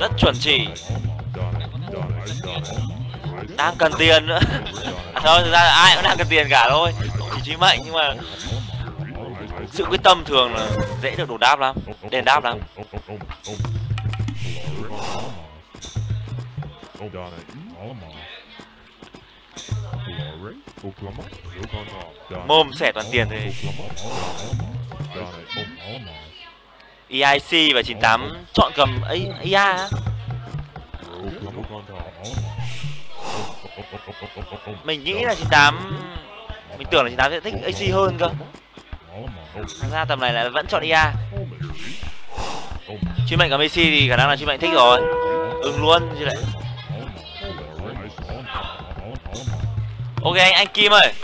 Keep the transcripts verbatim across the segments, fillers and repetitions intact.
Rất chuẩn chỉ. Đang cần tiền nữa. À, thôi thực ra là ai cũng đang cần tiền cả thôi, chỉ Chí Mệnh, nhưng mà sự quyết tâm thường là dễ được đổ đáp lắm, đền đáp lắm. Mồm xẻ toàn tiền thì e i xê và chín tám chọn cầm a i a. Mình nghĩ là chín tám, mình tưởng là chín tám sẽ thích a xê hơn cơ. Thật ra tầm này lại vẫn chọn e i a. Chí Mệnh cầm a xê thì khả năng là Chí Mệnh thích rồi, ưng luôn chứ lại. Ok anh, anh Kim ơi,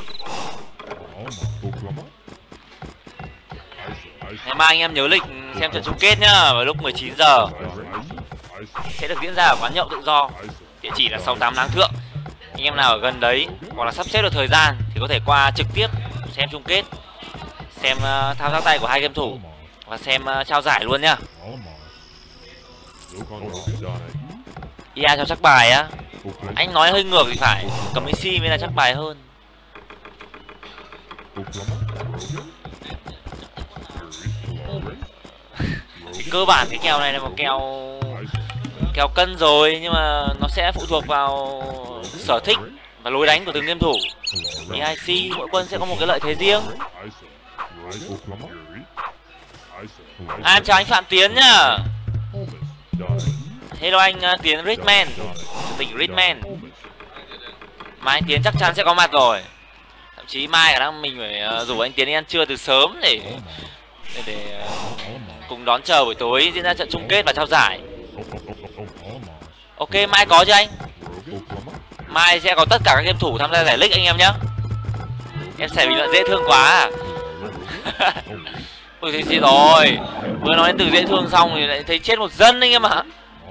ngày mai anh em nhớ lịch xem trận chung kết nhá, vào lúc mười chín giờ sẽ được diễn ra ở quán nhậu Tự Do, địa chỉ là sáu tám Láng Thượng. Anh em nào ở gần đấy hoặc là sắp xếp được thời gian thì có thể qua trực tiếp xem chung kết, xem uh, thao tác tay của hai game thủ và xem uh, trao giải luôn nhá. e i a cho chắc bài á, anh nói hơi ngược thì phải, cầm a xê mới là chắc bài hơn. Thì cơ bản cái kèo này là một kèo kèo cân rồi, nhưng mà nó sẽ phụ thuộc vào sở thích và lối đánh của từng game thủ. e i xê mỗi quân sẽ có một cái lợi thế riêng. À, em chào anh Phạm Tiến nhá. Hello anh uh, Tiến Richman, tỉnh Richman. Mai anh Tiến chắc chắn sẽ có mặt rồi. Thậm chí mai khả năng mình phải uh, rủ anh Tiến đi ăn trưa từ sớm để để, để uh, cùng đón chờ buổi tối diễn ra trận chung kết và trao giải. Ok, mai có chứ anh? Mai sẽ có tất cả các game thủ tham gia giải League anh em nhé. Em sẽ bình luận dễ thương quá à. Ôi thế gì rồi, vừa nói đến từ dễ thương xong thì lại thấy chết một dân anh em ạ.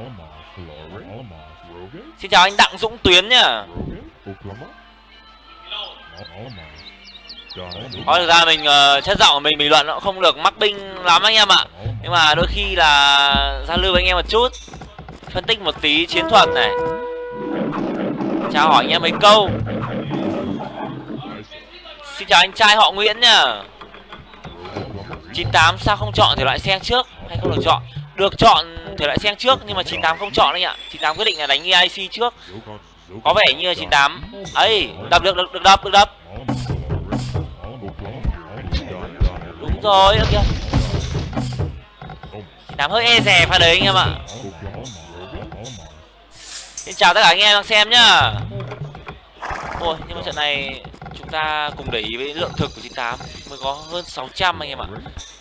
Xin chào anh Đặng Dũng Tuyến nhá. Nói thực ra mình uh, chất giọng của mình bình luận nó không được mắc binh lắm anh em ạ, nhưng mà đôi khi là giao lưu với anh em một chút, phân tích một tí chiến thuật này, chào hỏi anh em mấy câu. Xin chào anh trai họ Nguyễn nhá. Chín tám sao không chọn thể loại sen trước hay không được chọn? Được chọn thể loại sen trước nhưng mà chín tám không chọn anh ạ. chín tám quyết định là đánh e i xê trước. Có vẻ như là chín tám ấy đập được được được đập được đập. Đúng rồi, được chưa? chín tám hơi e dè pha đấy anh em ạ. Xin chào tất cả anh em đang xem nhá. Ôi, nhưng mà trận này chúng ta cùng để ý với lượng thực của chín tám mới có hơn sáu trăm anh em ạ.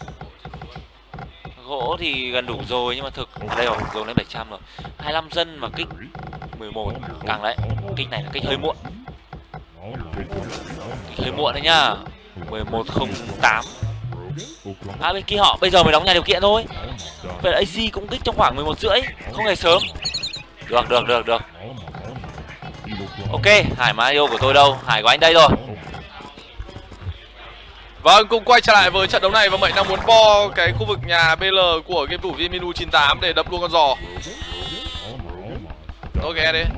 Gỗ thì gần đủ rồi nhưng mà thực ở đây rồi, dồn lên bảy trăm rồi. hai mươi lăm dân mà kích mười một càng đấy. Kích này là kích hơi muộn. Kích hơi muộn đấy nhá. mười một không tám. À bên kia họ bây giờ mới đóng nhà điều kiện thôi. Vậy là a xê cũng kích trong khoảng mười một rưỡi, không hề sớm. Được được được được. Ok, Hải mà yêu của tôi đâu, Hải của anh đây rồi. Vâng, cùng quay trở lại với trận đấu này và Mệnh đang muốn bo cái khu vực nhà bê lờ của game thủ Viminu chín tám để đập luôn con giò. Tôi nghe đi.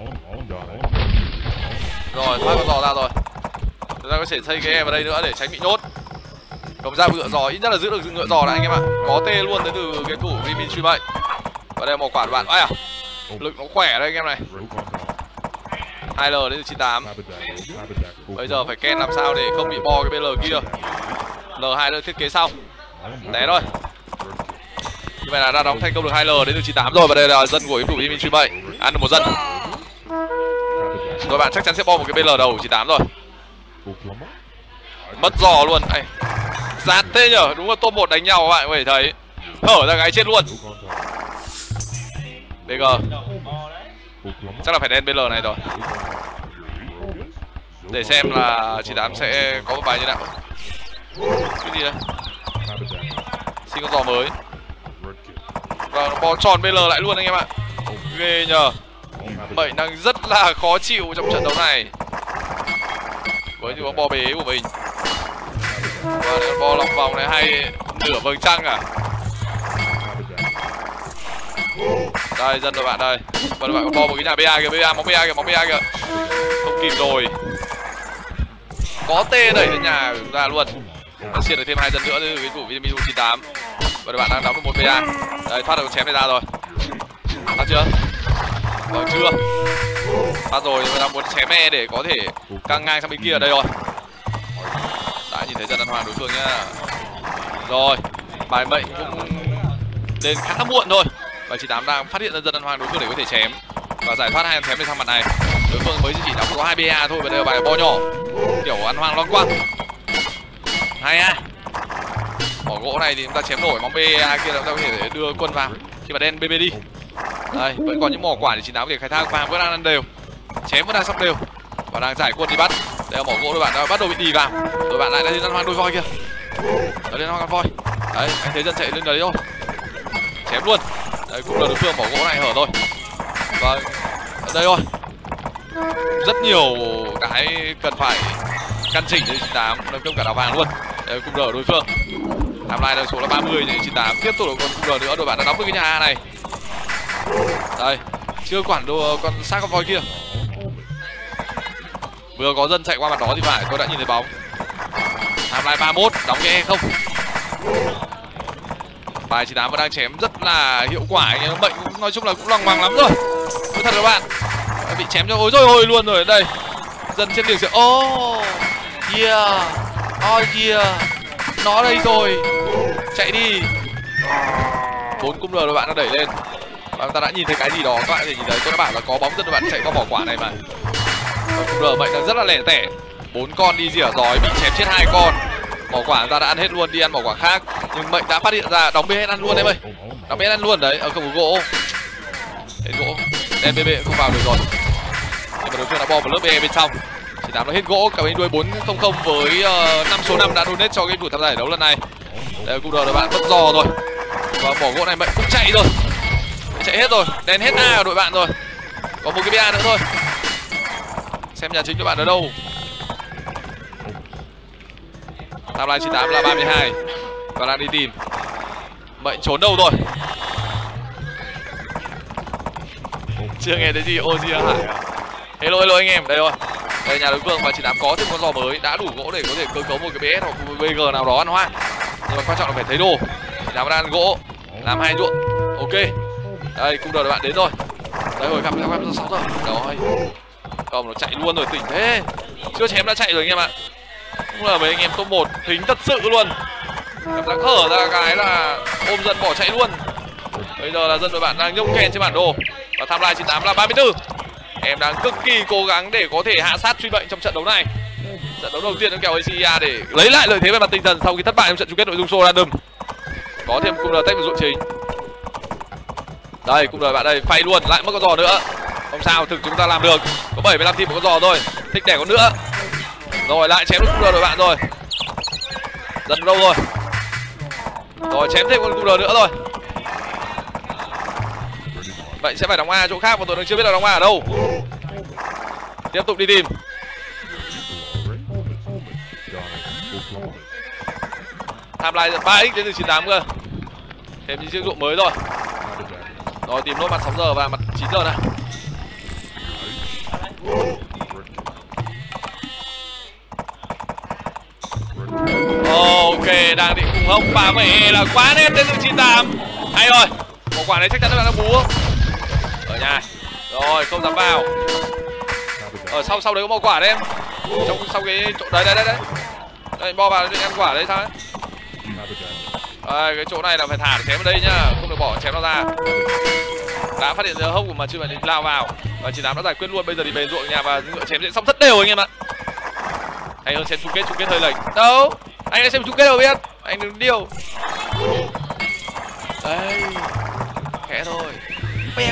Rồi, thoát con giò ra rồi. Chúng ta có thể xây cái em vào đây nữa để tránh bị nhốt. Cầm ra ngựa giò, ít nhất là giữ được ngựa giò này anh em ạ. Có tê luôn tới từ game thủ Viminu truy mệnh. Và đây là một quả của bạn. Ây à, lực nó khỏe đây anh em này. hai lờ đến từ chín tám. Bây giờ phải ken làm sao để không bị bo cái bê lờ kia. lờ hai được thiết kế xong. Té thôi. Như vậy là đã đóng thành công được hai lờ đến từ chín tám rồi. Và đây là dân của game thủ Viminu truy mệnh. Ăn được một dân. Rồi bạn chắc chắn sẽ bo một cái bê lờ đầu của chín tám rồi. Mất giò luôn. Ây, dạt thế nhở. Đúng là top một đánh nhau các bạn có thể thấy. Hở ra cái chết luôn. bê giê chắc là phải đen bê lờ này rồi. Để xem là chín tám sẽ có một bài như nào. Cái gì đây? Xin con giò mới. Và nó bò tròn bê lờ lại luôn anh em ạ. Ghê nhờ. Mệnh đang rất là khó chịu trong trận đấu này với những con bò bế của mình. Và con bò lòng vòng này hay nửa vầng trăng à. Đây dân đội bạn đây. Và đội bạn có bo một cái nhà bê a kìa, bê a móng bê a kìa, móng bê a kìa. Không kịp rồi. Có tê đẩy đến nhà ra luôn. Nó xiên được thêm hai dân nữa từ cái tủ vitamin chín tám. Và đội bạn đang đóng được một bê a. Đây thoát được chém này ra rồi. Thoát chưa? Rồi chưa? Thoát rồi, người ta muốn chém e để có thể căng ngang sang bên kia ở đây rồi. Đã nhìn thấy dân ăn hoàng đối phương nhá. Rồi, bài mệnh cũng đến khá muộn thôi. Và chín tám đang phát hiện ra dân ăn hoàng đối phương để có thể chém và giải thoát hai con chém lên sang mặt này. Đối phương mới chỉ đóng có hai bê a thôi và đây là bài bo nhỏ kiểu ăn hoang loang quăng. Hay à. Mỏ gỗ này thì chúng ta chém nổi móng bê a kia, chúng ta có thể đưa quân vào khi mà đen bê bê đi. Đây vẫn còn những mỏ quả để chín tám có thể khai thác, vàng vẫn đang ăn đều, chém vẫn đang sắp đều và đang giải quân đi bắt. Đây là mỏ gỗ, đội bạn đã bắt đầu bị đì vào, đội bạn lại là dân hoang đôi voi kia. Đấy, lên hoang con voi. Đấy, anh thấy dân chạy lên đấy thôi, chém luôn. Đấy, cũng là đối phương mỏ gỗ này hở thôi. Và ở đây thôi, rất nhiều cái cần phải căn chỉnh để chín tám nâng cấp cả đào vàng luôn. Đây, cung đờ đối phương làm lại là số là ba mươi để chín tám tiếp tục được con cung đờ nữa. Đội bạn đã đóng được cái nhà A này. Đây, chưa quản đồ con xác con voi kia. Vừa có dân chạy qua mặt đó thì phải, tôi đã nhìn thấy bóng. Làm lại ba mốt, đóng cái E không. Bài chín tám vẫn đang chém rất là hiệu quả, anh em bệnh cũng nói chung là cũng loằng ngoằng lắm rồi. Nói thật các bạn, bị chém cho ôi rồi ôi luôn rồi. Đây, dân trên đường sẽ oh yeah, oh yeah, nó đây rồi, chạy đi. Bốn cung đờ các bạn đã đẩy lên và chúng ta đã nhìn thấy cái gì đó, các bạn có thể nhìn thấy, tôi đã bảo là có bóng dân các bạn chạy qua vỏ quả này mà. Cung đờ mệnh đang rất là lẻ tẻ, bốn con đi rỉa giói bị chém chết hai con. Bỏ quả ta đã ăn hết luôn, đi ăn bỏ quả khác. Nhưng mệnh đã phát hiện ra, đóng bê hết ăn luôn em ơi. Đóng bê hết ăn luôn đấy, ở không có gỗ. Hết gỗ, đen bê bê không vào được rồi. Nhưng mà đối phương đã bom một lớp bê bên trong. Chỉ tám nó hết gỗ, cả bên đuôi bốn không không với uh, năm số năm đã donate cho cái buổi tham gia giải đấu lần này. Đây cung đờ đội bạn mất giò rồi. Và bỏ gỗ này mệnh cũng chạy rồi. Chạy hết rồi, đen hết A ở đội bạn rồi. Có một cái bê a nữa thôi. Xem nhà chính đội bạn ở đâu. Timeline chín tám là ba mươi hai và đang đi tìm. Mệnh trốn đâu rồi? Chưa nghe thấy gì. Ô gì hả? Hello hello anh em, đây rồi. Đây nhà đối phương và chín tám có thêm con giò mới, đã đủ gỗ để có thể cơ cấu một cái bê ét hoặc một bê giê nào đó ăn hoang. Nhưng mà quan trọng là phải thấy đồ. chín tám đang ăn gỗ, làm hai ruộng. Ok. Đây cung đờ các bạn đến rồi. Đây hồi gặp gặp gặp sáu rồi. Rồi. Còn nó chạy luôn rồi, tỉnh thế. Chưa chém đã chạy rồi anh em ạ. Cũng là mấy anh em top một thính thật sự luôn. Cảm giác hở ra cái là ôm dân bỏ chạy luôn. Bây giờ là dân đội bạn đang nhông kèn trên bản đồ. Và timeline chín tám là ba mươi tư. Em đang cực kỳ cố gắng để có thể hạ sát truy bệnh trong trận đấu này. Trận đấu đầu tiên trong kèo a xê i a để lấy lại lợi thế về mặt tinh thần sau khi thất bại trong trận chung kết nội dung solo random. Có thêm cung đờ tách vào ruộng chính. Đây cung đờ bạn đây phay luôn, lại mất con giò nữa. Không sao, thực chúng ta làm được. Có bảy mươi lăm team một con giò thôi. Thích đẻ con nữa. Rồi lại chém được cung đờ đội bạn rồi. Dần đâu rồi. Rồi chém thêm con cung đờ nữa rồi. Vậy sẽ phải đóng A chỗ khác mà tôi đang chưa biết là đóng A ở đâu. Tiếp tục đi tìm. Timeline ba x đến từ chín tám cơ. Thêm những chiếc ruộng mới rồi. Rồi tìm nốt mặt sáu giờ và mặt chín giờ này. Ok, đang định cùng hốc và mẹ là quá nét đến từ chín tám. Hay rồi. Một quả này chắc chắn các bạn đã bú. Ở nhà. Rồi, không dám vào. Ở sau sau đấy có một quả đấy em. Trong sau cái chỗ đấy đấy đấy đấy. Đây bo vào định ăn quả đấy sao ấy. Đây, cái chỗ này là phải thả chém vào đây nhá, không được bỏ chém nó ra. Đã phát hiện ra hốc mà chưa phải định lao vào. Và chín tám đã giải quyết luôn, bây giờ thì về ruộng nhà và ngựa chém sẽ xong rất đều anh em ạ. Hay hơn xem chung kết, chung kết hơi lệch. Đâu? Anh đã xem chung kết đâu biết. Anh đừng điêu. Đây. Khẽ thôi. Bẹt.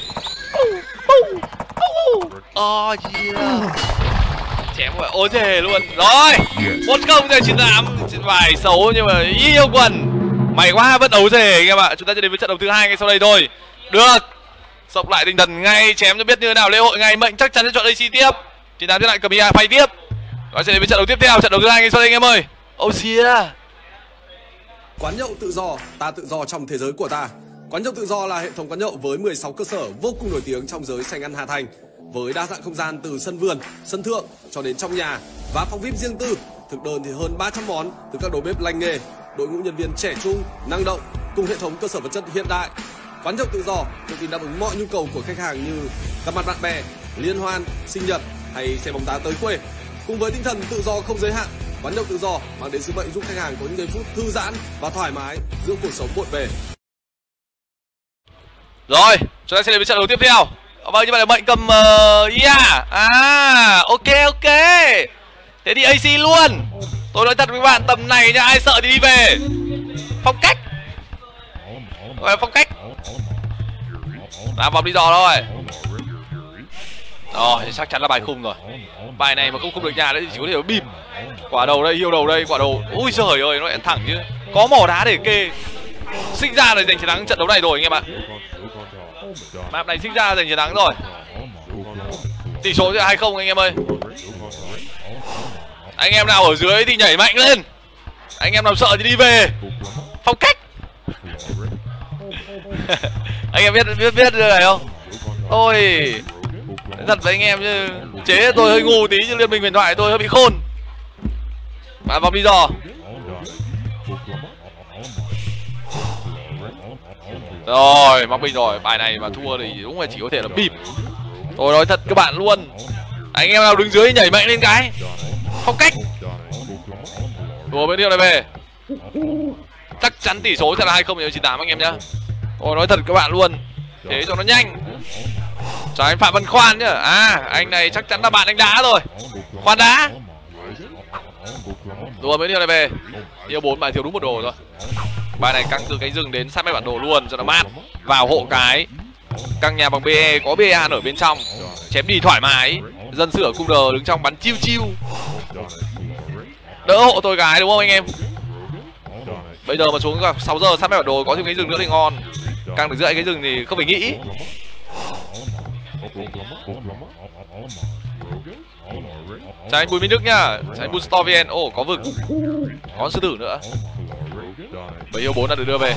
Oh yeah. Chém phải ôi thề luôn. Rồi. Một không cho chín tám. Vài xấu nhưng mà yêu quần. Mày quá vẫn ấu thề anh em ạ. Chúng ta sẽ đến với trận đấu thứ hai ngay sau đây thôi. Được. Sộc lại tinh thần ngay, chém cho biết như thế nào lễ hội ngay, mệnh chắc chắn sẽ chọn a xê tiếp. chín tám sẽ lại cầm i a phay tiếp. Và sẽ đến với trận đấu tiếp theo, trận đấu thứ hai ngay sau đây anh em ơi. Oh yeah. Quán nhậu tự do, ta tự do trong thế giới của ta. Quán nhậu tự do là hệ thống quán nhậu với mười sáu cơ sở vô cùng nổi tiếng trong giới sành ăn Hà Thành, với đa dạng không gian từ sân vườn, sân thượng cho đến trong nhà và phòng vi ai pi riêng tư. Thực đơn thì hơn ba trăm món từ các đầu bếp lành nghề, đội ngũ nhân viên trẻ trung, năng động cùng hệ thống cơ sở vật chất hiện đại. Quán nhậu tự do tự tin đáp ứng mọi nhu cầu của khách hàng như gặp mặt bạn bè, liên hoan, sinh nhật hay xem bóng đá tới quê. Cùng với tinh thần tự do không giới hạn, quán nhậu tự do mang đến sứ mệnh giúp khách hàng có những giây phút thư giãn và thoải mái giữa cuộc sống bộn bề. Rồi, chúng ta sẽ đến với trận đấu tiếp theo. Vâng, như vậy là mệnh cầm uh, i a. À, ok ok. Thế thì a xê luôn. Tôi nói thật với các bạn, tầm này nha, ai sợ thì đi về. Phong cách. Gọi là phong cách. Làm vòng đi dò thôi. Rồi, chắc chắn là bài khung rồi. Bài này mà không khung được nhà đấy thì chỉ có thể bìm. Quả đầu đây, hiêu đầu đây, quả đầu. Ui giời ơi, nó lại thẳng chứ. Có mỏ đá để kê. Sinh ra là giành chiến thắng trận đấu này rồi anh em ạ. Map này sinh ra giành chiến thắng rồi. Tỷ số là hai không anh em ơi. Anh em nào ở dưới thì nhảy mạnh lên. Anh em nào sợ thì đi về. Phong cách. Anh em biết biết biết điều này không? Ôi thật với anh em chứ chế tôi hơi ngu tí chứ Liên Minh huyền thoại tôi hơi bị khôn. Bạn vòng đi dò. Rồi mắc bình rồi, bài này mà thua thì đúng là chỉ có thể là bịp. Tôi nói thật các bạn luôn. Anh em nào đứng dưới nhảy mạnh lên cái. Phong cách. Đùa bên điều này về. Chắc chắn tỷ số sẽ là hai không cho chín tám anh em nhá. Tôi nói thật các bạn luôn. Thế cho nó nhanh. Chào anh Phạm Văn Khoan nhá. À anh này chắc chắn là bạn anh đá rồi. Khoan đá. Đùa bên điều này về. Điều bốn bài thiếu đúng một đồ rồi. Bài này căng từ cánh rừng đến sát mép bản đồ luôn cho nó mát. Vào hộ cái. Căng nhà bằng bê e, có bê a ở bên trong. Chém đi thoải mái. Dân sự ở cung đờ đứng trong bắn chiêu chiêu. Đỡ hộ tôi cái đúng không anh em? Bây giờ mà xuống sáu giờ sát mép bản đồ có thêm cánh rừng nữa thì ngon. Căng được giữa cánh rừng thì không phải nghĩ. Chào anh Bùi Minh Đức nhá. Chào anh Boostor vê en. Ồ có vực. Có sư tử nữa. Bảy yêu bốn đã được đưa về.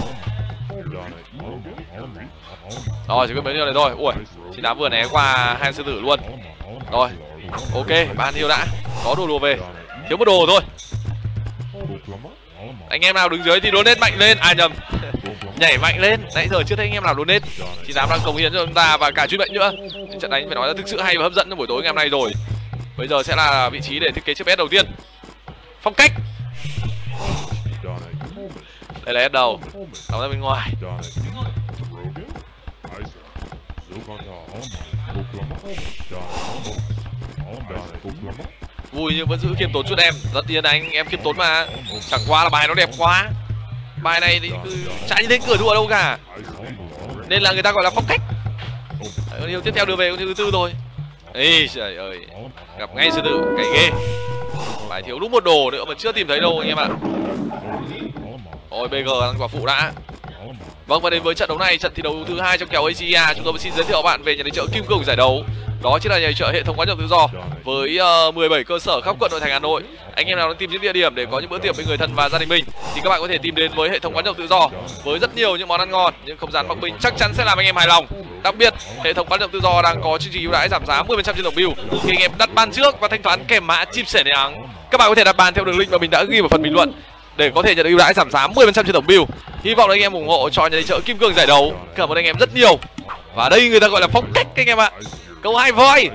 Rồi chỉ có mấy điều này thôi. Ui chín tám vừa né qua hai sư tử luôn. Rồi ok ban yêu đã. Có đồ đồ về. Thiếu một đồ thôi. Anh em nào đứng dưới thì donate mạnh lên. À nhầm. Nhảy mạnh lên. Nãy giờ chưa thấy anh em nào donate. chín tám đang cống hiến cho chúng ta và cả chuyên mệnh nữa. Trận đánh phải nói là thực sự hay và hấp dẫn trong buổi tối ngày hôm nay rồi. Bây giờ sẽ là vị trí để thiết kế chiếc ép đầu tiên. Phong cách. Đây là ép đầu. Đóng ra bên ngoài. Vui nhưng vẫn giữ khiêm tốn chút em. Rất yên anh, em khiêm tốn mà. Chẳng qua là bài nó đẹp quá. Bài này thì cứ chả như thế cửa thua đâu cả. Nên là người ta gọi là phong cách. Con yêu tiếp theo đưa về con thứ tư thôi. Ê trời ơi. Gặp ngay sư tử, cày ghê. Bài thiếu đúng một đồ nữa mà chưa tìm thấy đâu anh em ạ. Ôi bê giê ăn quả phụ đã. Vâng và đến với trận đấu này, trận thi đấu thứ hai trong kèo a xê a, chúng tôi xin giới thiệu bạn về nhà tài trợ kim cương giải đấu. Đó chính là nhà tài trợ hệ thống quán nhậu tự do với uh, mười bảy cơ sở khắp quận nội thành Hà Nội. Anh em nào đang tìm những địa điểm để có những bữa tiệc với người thân và gia đình mình thì các bạn có thể tìm đến với hệ thống quán nhậu tự do với rất nhiều những món ăn ngon, những không gian mặc bình chắc chắn sẽ làm anh em hài lòng. Đặc biệt, hệ thống quán nhậu tự do đang có chương trình ưu đãi giảm giá mười phần trăm trên tổng bill khi anh em đặt bàn trước và thanh toán kèm mã chip sẻ nắng. Các bạn có thể đặt bàn theo đường link mà mình đã ghi vào phần bình luận để có thể nhận được ưu đãi giảm giá mười phần trăm trên tổng bill. Hy vọng là anh em ủng hộ cho nhà tài trợ kim cương giải đấu. Cảm ơn anh em rất nhiều. Và đây người ta gọi là phong cách anh em ạ. Câu hai voi.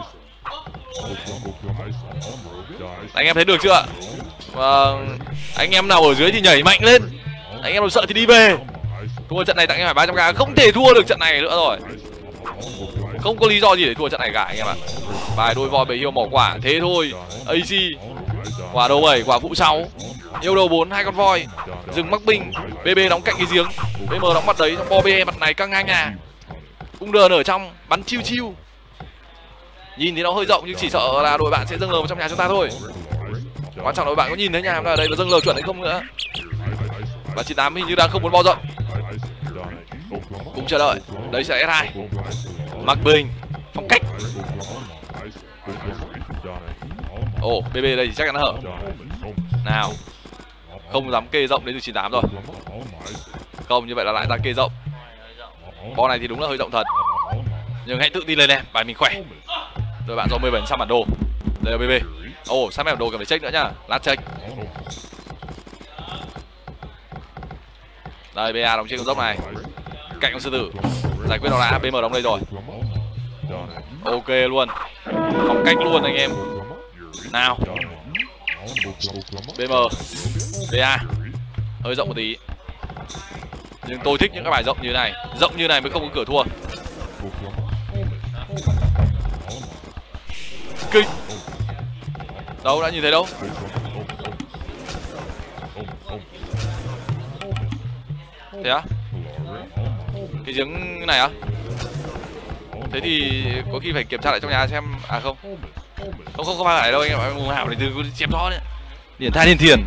Anh em thấy được chưa? Và anh em nào ở dưới thì nhảy mạnh lên. Anh em nào sợ thì đi về. Thua trận này tặng em phải ba trăm k, không thể thua được trận này nữa rồi. Không có lý do gì để thua trận này cả anh em ạ. Bài đôi voi bầy hiêu mỏ quả thế thôi. a xê quả đầu bảy, quả phụ sáu, yêu đầu bốn, hai con voi, rừng mắc binh, bê bê đóng cạnh cái giếng, bê em đóng mặt đấy, bo bê mặt này căng ngang nhà, cung đờn ở trong bắn chiêu chiêu. Nhìn thì nó hơi rộng nhưng chỉ sợ là đội bạn sẽ dâng lờ vào trong nhà chúng ta thôi. Quan trọng là đội bạn có nhìn thấy nhà chúng ta ở đây nó dâng lờ chuẩn hay không nữa. Và chín tám hình như đang không muốn bao rộng. Cũng chờ đợi. Đấy sẽ là ét hai. Mặc bình, phong cách. Ồ, oh, bê bê đây thì chắc chắn hở. Nào. Không dám kê rộng đến từ chín tám rồi. Không, như vậy là lại ra kê rộng. Bo này thì đúng là hơi rộng thật, nhưng hãy tự tin lên em, bài mình khỏe. Rồi bạn do mười bảy phần trăm bản đồ. Đây là bê bê. Ồ, oh, sát mép bản đồ cần phải check nữa nhá. Lát check. Đây, bê a đóng trên con dốc này. Cạnh con sư tử. Giải quyết nó đã, bê em đóng đây rồi. Ok luôn. Phong cách luôn anh em. Nào. bê em, bê a. Hơi rộng một tí. Nhưng tôi thích những cái bài rộng như này. Rộng như này mới không có cửa thua. Kinh. Đâu đã nhìn thấy đâu. Thế á? Cái giếng này á? Thế thì có khi phải kiểm tra lại trong nhà xem. À không. Không không không phải đâu anh em. Mùng hảo này từ xem rõ đấy. Điển tha điển thiền.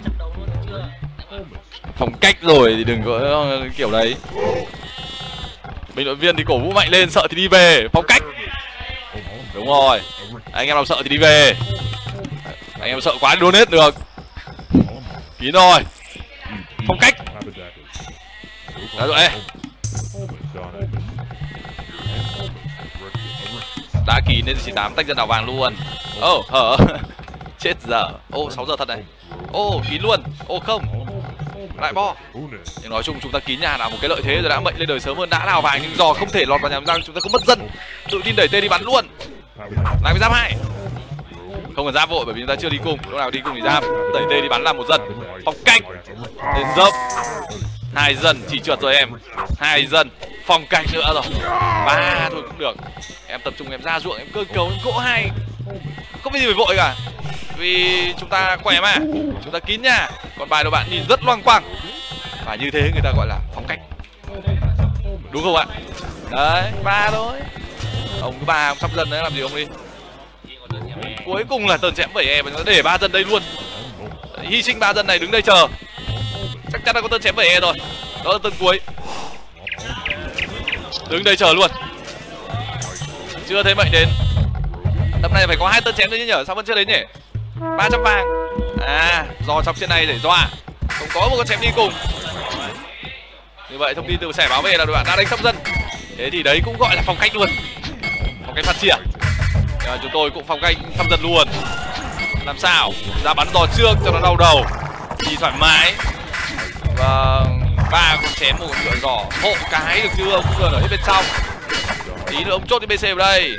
Phong cách rồi thì đừng có kiểu đấy. Bình luận viên thì cổ vũ mạnh lên, sợ thì đi về. Phong cách. Đúng rồi. Anh em nào sợ thì đi về. Anh em sợ quá đốn hết được. Kín rồi. Phong cách. Đó rồi. Đã kín nên chỉ tám tách dân đảo vàng luôn. Ô oh, hở. Chết giờ. Ô oh, sáu giờ thật này. Ô oh, kín luôn. Ô oh, không. Lại bo. Nhưng nói chung chúng ta kín nhà là một cái lợi thế rồi, đã mệnh lên đời sớm hơn đã đào vàng, nhưng do không thể lọt vào nhà giang chúng ta không mất dân. Tự tin đẩy tê đi bắn luôn. Lại với giáp hai. Không cần giáp vội bởi vì chúng ta chưa đi cùng. Lúc nào đi cùng thì giáp. Đẩy tê đi bắn làm một dân. Phong cách. Lên dốc. Hai dân chỉ trượt rồi em. Hai dân. Phong cách nữa rồi. Ba thôi cũng được. Em tập trung em ra ruộng em cơ cấu em gỗ hai. Không có gì phải vội cả. Vì chúng ta khỏe mà. Chúng ta kín nha. Còn bài của bạn nhìn rất loang quang. Và như thế người ta gọi là phong cách. Đúng không ạ? Đấy, ba thôi. Ông cứ ba ông sắp dân đấy, làm gì ông đi. Cuối cùng là tờn chém bảy e. Chúng ta để ba dân đây luôn. Hy sinh ba dân này đứng đây chờ. Chắc chắn là có tờn chém bảy e rồi. Đó là tờn cuối. Đứng đây chờ luôn. Chưa thấy mệnh đến. Tập này phải có hai tơn chém nữa chứ nhở, sao vẫn chưa đến nhỉ? ba trăm vàng. À, do trong trên này để dọa. Không có một con chém đi cùng. Như vậy thông tin từ sẻ báo về là đội bạn đã đánh sắp dân. Thế thì đấy cũng gọi là phong cách luôn. Phong cách phát triển. À, chúng tôi cũng phong cách sắp dân luôn. Làm sao? Ra bắn giò trước cho nó đau đầu. Đi thoải mái. Vâng, ba con chém một con ngựa giò. Hộ cái được chưa? Cũng vừa ở hết bên trong. Tí nữa ông chốt cái bê xê vào đây.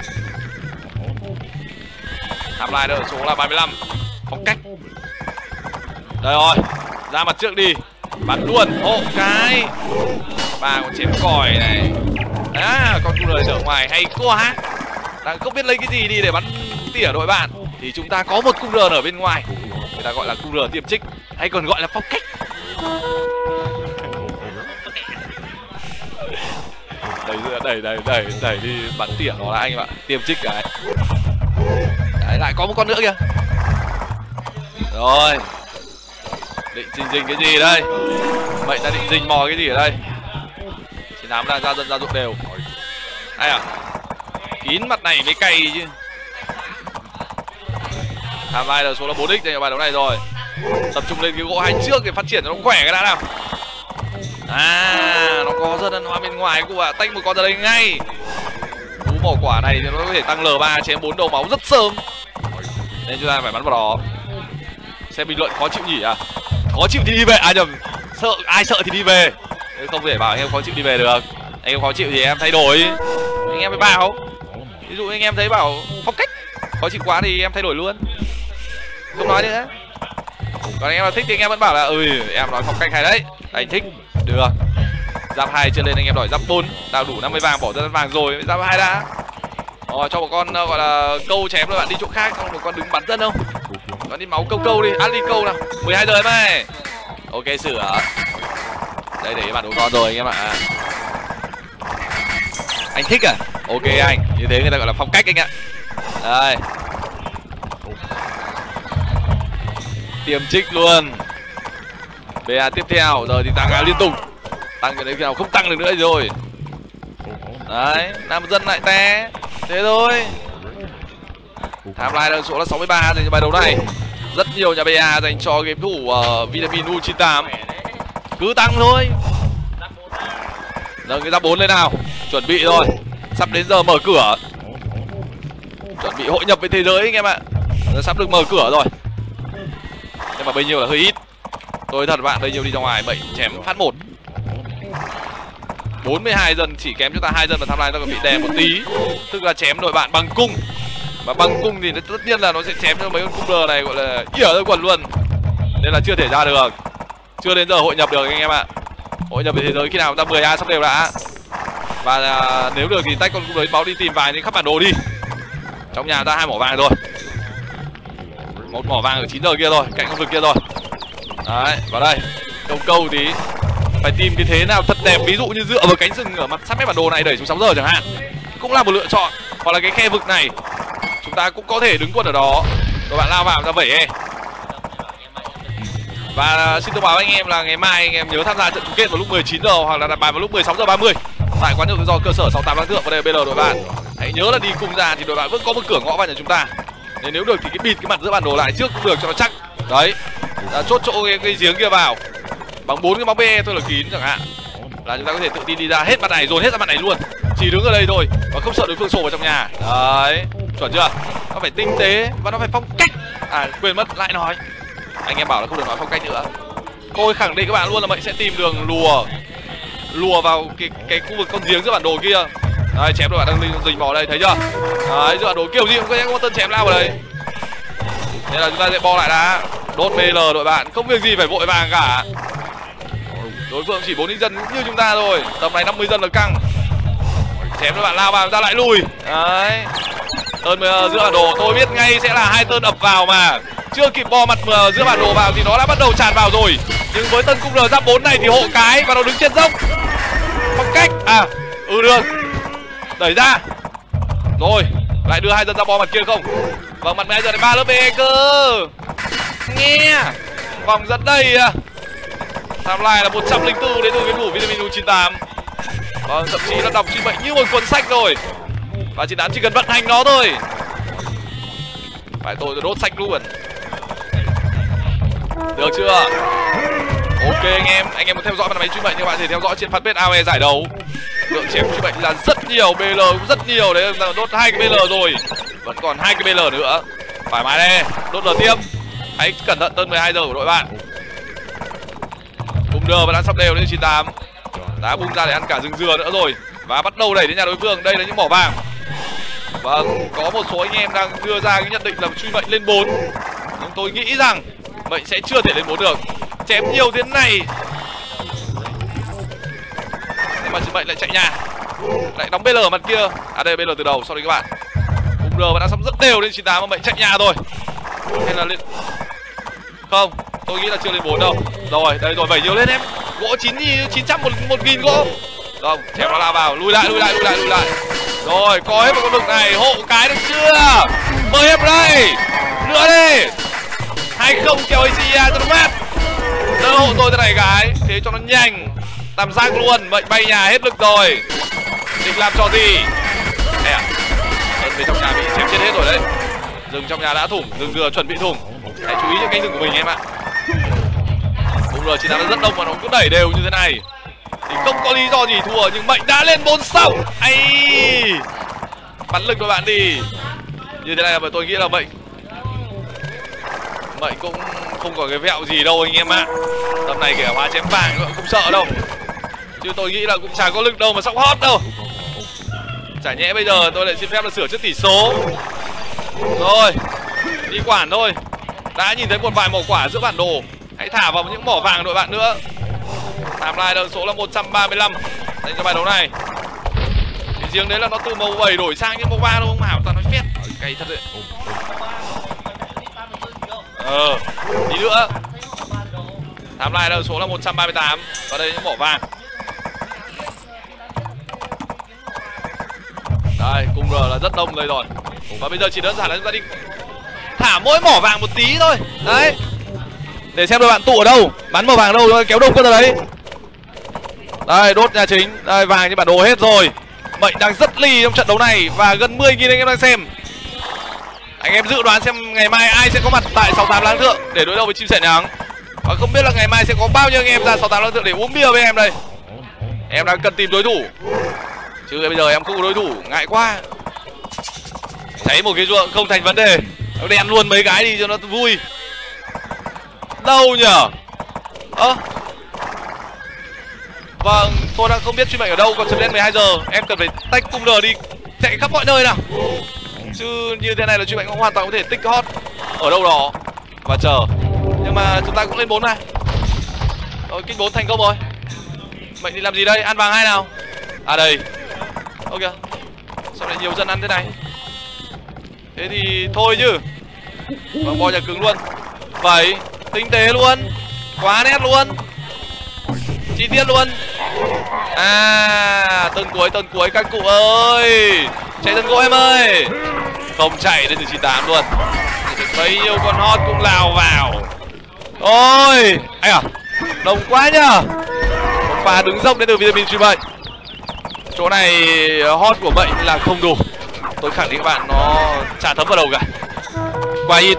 Tham lại nữa, số là ba mươi lăm. Phong cách. Đây rồi. Ra mặt trước đi. Bắn luôn. Hộ cái. Ba con chém còi này. À, con cu lời ở ngoài hay quá. Đang không biết lấy cái gì đi để bắn tỉa đội bạn. Thì chúng ta có một cung rờ ở bên ngoài. Người ta gọi là cung rờ tiềm trích. Hay còn gọi là phong cách. Đẩy đẩy đẩy đẩy đẩy đi bắn tỉa nó là anh em ạ. Tiềm trích cái. Đấy, lại có một con nữa kìa. Rồi. Định rình rình cái gì đây? Mệnh ta định rình mò cái gì ở đây? Chiến thắng đang ra dân ra dụng đều. Hay à? Kín mặt này mới cay chứ. Tham lai là số là bốn x đây bài đấu này rồi. Tập trung lên cái gỗ hai trước để phát triển cho nó khỏe cái đã nào. À, nó có dân ăn hoa bên ngoài cô ạ. À. Tách một con ra đây ngay. Cú mỏ quả này thì nó có thể tăng L ba chém bốn đầu máu rất sớm. Nên chúng ta phải bắn vào đó. Xem bình luận khó chịu nhỉ à? Khó chịu thì đi về. À nhầm, sợ ai sợ thì đi về. Không thể bảo anh em khó chịu đi về được. Anh em khó chịu thì em thay đổi. Anh em mới bảo. Ví dụ anh em thấy bảo phong cách khó chịu quá thì em thay đổi luôn. Không nói nữa. Còn anh em nào thích thì anh em vẫn bảo là ừ em nói phong cách hay đấy. Anh thích. Được. Giáp hai chưa lên anh em đổi giáp bốn. Đào đủ năm mươi vàng bỏ ra vàng rồi. Giáp hai đã. Rồi cho một con gọi là câu chém rồi bạn đi chỗ khác. Không một con đứng bắn dân không. Bạn đi máu câu câu đi. Ăn đi câu nào. mười hai giờ em ơi. Ok sửa. Đây để bản đồ con rồi anh em ạ. Anh thích à? Ok anh. Như thế người ta gọi là phong cách anh ạ. Đây. Tiềm trích luôn. bê a tiếp theo. Giờ thì tăng áo liên tục. Tăng cái đấy khi nào không tăng được nữa rồi. Đấy. Nam dân lại té. Thế thôi. Tham lai đơn số là sáu mươi ba dành cho bài đấu này. Rất nhiều nhà bê a dành cho game thủ uh, vitamin U chín tám. Cứ tăng thôi. Giờ cái giáp bốn lên nào. chuẩn bị rồi, sắp đến giờ mở cửa, chuẩn bị hội nhập với thế giới anh em ạ. Sắp được mở cửa rồi, nhưng mà bấy nhiêu là hơi ít. Tôi thật bạn, bấy nhiêu đi ra ngoài bảy chém phát một, bốn mươi hai dân, chỉ kém chúng ta hai dân và tham lai, ta còn bị đè một tí, tức là chém đội bạn bằng cung. Và bằng cung thì tất nhiên là nó sẽ chém cho mấy con cung lờ này gọi là ỉa ra quần luôn, nên là chưa thể ra được, chưa đến giờ hội nhập được anh em ạ. Hội nhập với thế giới khi nào chúng ta mười a sắp đều đã. Và à, nếu được thì tách con cung đấy báo đi tìm vài những khắp bản đồ đi. Trong nhà ta hai mỏ vàng rồi, một mỏ vàng ở chín giờ kia rồi, cạnh con vực kia rồi. Đấy, vào đây câu câu tí, phải tìm cái thế nào thật đẹp, ví dụ như dựa vào cánh rừng ở mặt sát mép bản đồ này đẩy xuống sáu giờ chẳng hạn, cũng là một lựa chọn. Hoặc là cái khe vực này chúng ta cũng có thể đứng quân ở đó, các bạn lao vào ra vẩy e. Và xin thông báo anh em là ngày mai anh em nhớ tham gia trận chung kết vào lúc mười chín giờ hoặc là đặt bài vào lúc mười sáu giờ ba mươi tại quán nhậu tự do cơ sở sáu tám Đăng Thượng. Và đây là bê lờ đội bạn. Hãy nhớ là đi cùng ra thì đội bạn vẫn có một cửa ngõ vào nhà chúng ta. Nên nếu được thì cái bịt cái mặt giữa bản đồ lại trước cũng được cho nó chắc. Đấy, là chốt chỗ cái, cái giếng kia vào bằng bốn cái bóng bê thôi là kín chẳng hạn, là chúng ta có thể tự tin đi ra hết mặt này, dồn hết ra mặt này luôn, chỉ đứng ở đây thôi và không sợ đối phương sổ vào trong nhà. Đấy, chuẩn chưa? Nó phải tinh tế và nó phải phong cách. À quên mất, lại nói anh em bảo là không được nói phong cách nữa. Tôi khẳng định các bạn luôn là mình sẽ tìm đường lùa lùa vào cái cái khu vực con giếng giữa bản đồ kia. Đấy, chém đội bạn đang rình mò đây, thấy chưa? Đấy, giữa bản đồ kiểu gì cũng có những con tân chém lao vào đây. Nên là chúng ta sẽ bo lại đá, đốt bê lờ đội bạn, không việc gì phải vội vàng cả. Đối phương chỉ bốn dân cũng như chúng ta thôi, tầm này năm mươi dân là căng. Chém đội bạn lao vào, chúng ta lại lùi. Đấy, tơn giữa bản đồ tôi biết ngay sẽ là hai tơn ập vào mà. Chưa kịp bo mặt giữa bản đồ vào thì nó đã bắt đầu tràn vào rồi. Nhưng với tân cung L giáp bốn này thì hộ cái và nó đứng trên dốc. Phong cách, à, ừ được. Đẩy ra. Rồi, lại đưa hai dân ra bo mặt kia không? Vâng, mặt mẹ giờ này ba lớp B cơ. Nghe. Vòng dẫn đây à. Tham lai là một trăm lẻ bốn đến từ viên thủ vitamin U chín tám. Vâng, thậm chí là đọc chuyên mệnh như một cuốn sách rồi. Và chị Đán chỉ cần vận hành nó thôi. Phải tôi đốt sách luôn. Được chưa? Ok anh em, anh em muốn theo dõi phần máy chuyên mệnh thì các bạn có thể theo dõi trên fanpage a o e giải đấu. Lượng chém chuyên mệnh là rất nhiều, bê lờ cũng rất nhiều đấy, đốt hai cái bê lờ rồi. Vẫn còn hai cái bê lờ nữa. Thoải mái đây, đốt lờ tiếp. Hãy cẩn thận tân mười hai giờ của đội bạn. Bùng đờ và đã sắp đều đến chín tám. Đá bung ra để ăn cả rừng dừa nữa rồi. Và bắt đầu đẩy đến nhà đối phương, đây là những mỏ vàng. Vâng, có một số anh em đang đưa ra cái nhận định là truy mệnh lên bốn. Nhưng tôi nghĩ rằng mệnh sẽ chưa thể lên bốn được. Chém nhiều thế này. Nhưng mà truy mệnh lại chạy nhà. Lại đóng bê lờ mặt kia. À đây bê lờ từ đầu, sorry các bạn. Bùng đờ và đã sắp rất đều lên chín tám mà mệnh chạy nhà rồi. Hay là lên... Không, tôi nghĩ là chưa lên bốn đâu. Rồi, đây rồi, bảy nhiều lên em. Gỗ chín trăm, một nghìn gỗ. Không, chém nó lao vào, lui lại, lui lại, lui lại, lui lại. Rồi, có hết một con vực này, hộ cái được chưa? Mời em đây. Nữa đi. Hai không kéo a xê cho nó mát. Đỡ hộ tôi thế này cái, thế cho nó nhanh. Tam giác luôn, mệnh bay nhà hết lực rồi. Định làm trò gì? Đây à? Dân về trong nhà bị chém chết hết rồi đấy. Rừng trong nhà đã thủng, rừng dừa chuẩn bị thủng. Hãy chú ý cho cánh rừng của mình em ạ. Bùng lờ chỉ là rất đông mà nó cứ đẩy đều như thế này thì không có lý do gì thua, nhưng mệnh đã lên bốn xong. Ai bắn lực các bạn đi. Như thế này mà tôi nghĩ là mệnh Mệnh cũng không có cái vẹo gì đâu anh em ạ. Tầm này kể hóa chém vàng cũng không sợ đâu. Chứ tôi nghĩ là cũng chẳng có lực đâu mà sóc hot đâu. Chả nhẽ bây giờ tôi lại xin phép là sửa trước tỷ số. Rồi, đi quản thôi. Đã nhìn thấy một vài mỏ quả giữa bản đồ, hãy thả vào những mỏ vàng đội bạn nữa. Tham lai đơn số là một trăm ba mươi lăm dành cho bài đấu này. Thì riêng đấy là nó từ màu bảy đổi sang những màu ba đâu, không Hảo ta nói phét. Cay thật đấy. Ờ, tí nữa. Tham lai đơn số là một trăm ba mươi tám. Và đây những mỏ vàng. Đây, cung R là rất đông đây rồi. Và bây giờ chỉ đơn giản là chúng ta đi thả mỗi mỏ vàng một tí thôi. Đấy, để xem đội bạn tụ ở đâu, bắn màu vàng đâu rồi kéo đông quân ra đấy. Đây, đốt nhà chính. Đây, vàng như bản đồ hết rồi. Mệnh đang rất ly trong trận đấu này. Và gần mười nghìn anh em đang xem. Anh em dự đoán xem ngày mai ai sẽ có mặt tại sáu tám Láng Thượng để đối đầu với chim sẻ trắng. Và không biết là ngày mai sẽ có bao nhiêu anh em ra sáu tám Láng Thượng để uống bia với em đây. Em đang cần tìm đối thủ. chứ bây giờ em không có đối thủ, ngại quá. Cháy một cái ruộng không thành vấn đề, nó đen luôn mấy cái đi cho nó vui. Đâu nhở? Ơ à. Vâng, tôi đang không biết truy mệnh ở đâu, còn chấm đen mười hai giờ em cần phải tách cung lờ đi chạy khắp mọi nơi nào. Chứ như thế này là truy mệnh cũng hoàn toàn có thể tích hot ở đâu đó và chờ. Nhưng mà chúng ta cũng lên bốn này. Rồi kích bốn thành công rồi. Mệnh đi làm gì đây? Ăn vàng hai nào? À đây. Ok. Sao lại nhiều dân ăn thế này? Thế thì thôi chứ. Vâng, bò nhà cứng luôn. Vậy, tinh tế luôn. Quá nét luôn. Chi tiết luôn. À, tân cuối, tân cuối các cụ ơi. Chạy tân gỗ em ơi. Không chạy đến từ chín tám luôn. Bấy nhiêu con hot cũng lao vào. Ôi, anh à, đông quá nhá. Một pha đứng dốc đến từ vitamin truy mệnh. Chỗ này hot của mệnh là không đủ. Tôi khẳng định các bạn nó chả thấm vào đầu cả. Quá ít.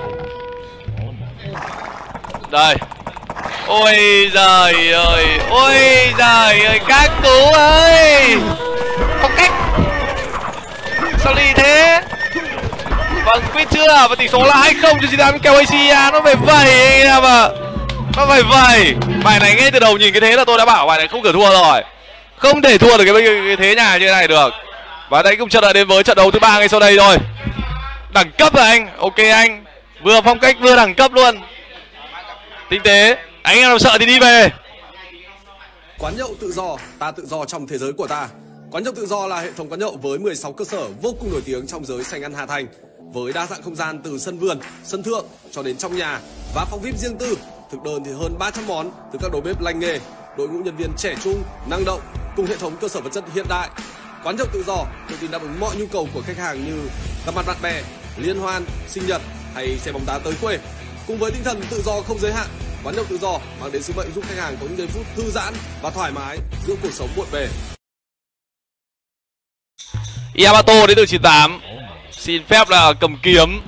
Đây. Ôi giời ơi, ôi giời ơi, các cụ ơi. Phong cách. Sao ly thế? Vâng, quyết chưa? Và tỷ số là hai không cho chín tám kèo a xê a. Nó phải vẩy anh em ạ. Nó phải vẩy. Bài này ngay từ đầu nhìn cái thế là tôi đã bảo bài này không thể thua rồi. Không thể thua được cái, cái thế nhà như thế này được. Và đây cũng chờ đợi đến với trận đấu thứ ba ngay sau đây rồi. Đẳng cấp rồi anh. Ok anh. Vừa phong cách vừa đẳng cấp luôn. Tinh tế. Anh em nào sợ thì đi về. Quán nhậu tự do, ta tự do trong thế giới của ta. Quán nhậu tự do là hệ thống quán nhậu với mười sáu cơ sở vô cùng nổi tiếng trong giới sành ăn Hà Thành, với đa dạng không gian từ sân vườn, sân thượng cho đến trong nhà và phòng vi ai pi riêng tư. Thực đơn thì hơn ba trăm món từ các đầu bếp lành nghề, đội ngũ nhân viên trẻ trung, năng động cùng hệ thống cơ sở vật chất hiện đại. Quán nhậu tự do tự tin đáp ứng mọi nhu cầu của khách hàng như gặp mặt bạn bè, liên hoan, sinh nhật hay xem bóng đá tới quê. Cùng với tinh thần tự do không giới hạn, quán nhậu tự do mang đến sứ mệnh giúp khách hàng có những giây phút thư giãn và thoải mái giữa cuộc sống bộn bề. Yamato đến từ chín tám xin phép là cầm kiếm.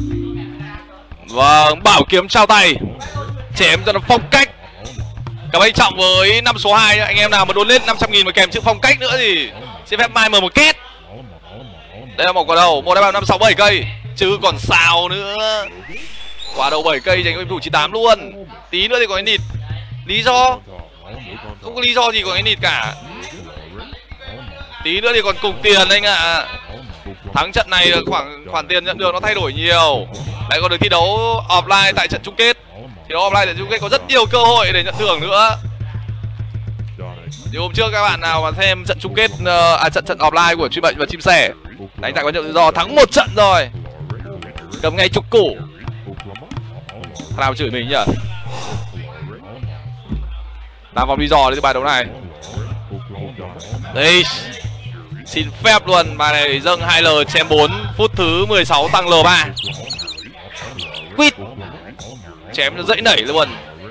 Vâng, bảo kiếm trao tay, chém cho nó phong cách. Cảm ơn anh Trọng với năm số hai. Anh em nào mà đốn lên năm trăm nghìn mà kèm chữ phong cách nữa thì xin phép mai mở một két. Đây là một quả đầu, một hai ba năm sáu bảy cây chứ còn sao nữa. Quả đầu bảy cây dành cho thủ chín tám luôn. Tí nữa thì có cái nịt. Lý do không có lý do gì có cái nịt cả. Tí nữa thì còn cục tiền anh ạ. À. Thắng trận này khoảng khoản tiền nhận được nó thay đổi nhiều. Lại còn được thi đấu offline tại trận chung kết. Thi đấu offline tại chung kết có rất nhiều cơ hội để nhận thưởng nữa. Thì hôm trước các bạn nào mà xem trận chung kết à trận trận offline của Truy Mệnh và Chim Sẻ đánh tại quán nhậu tự do thắng một trận rồi. Cầm ngay chục củ. Thằng nào chửi mình nhỉ? Làm vòng đi dò đến bài đấu này. Đây. Xin phép luôn, bài này dâng hai L chém bốn, phút thứ mười sáu tăng L ba. Quýt. Chém nó dãy nảy luôn.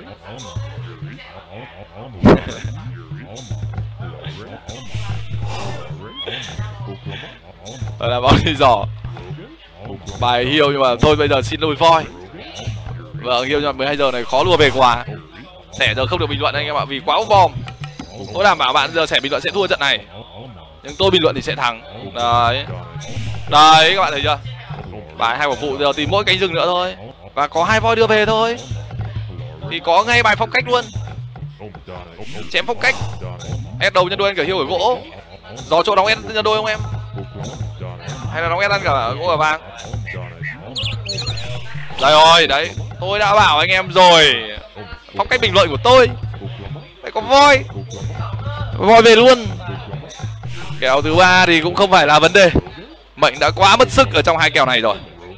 Đó là bóng đi dò. Bài hiêu nhưng mà thôi bây giờ xin lùi voi. Vâng, hiêu nhưng mà mười hai giờ này khó lùa về quá. Sẻ giờ không được bình luận anh em ạ vì quá bom. Tôi đảm bảo bạn giờ Sẻ bình luận sẽ thua trận này. Nhưng tôi bình luận thì sẽ thắng. Đấy. Đấy các bạn thấy chưa? Bài hai quả phụ giờ tìm mỗi cánh rừng nữa thôi. Và có hai voi đưa về thôi. Thì có ngay bài phong cách luôn. Chém phong cách. Ép đầu nhân đôi ăn cả hiêu ở gỗ. Gió chỗ đóng ép nhân đôi không em? Hay là đóng ép ăn cả gỗ ở vàng? Đây rồi, đấy. Tôi đã bảo anh em rồi. Phong cách bình luận của tôi. Đấy có voi. Voi về luôn. Kèo thứ ba thì cũng không phải là vấn đề. Mệnh đã quá mất sức ở trong hai kèo này rồi.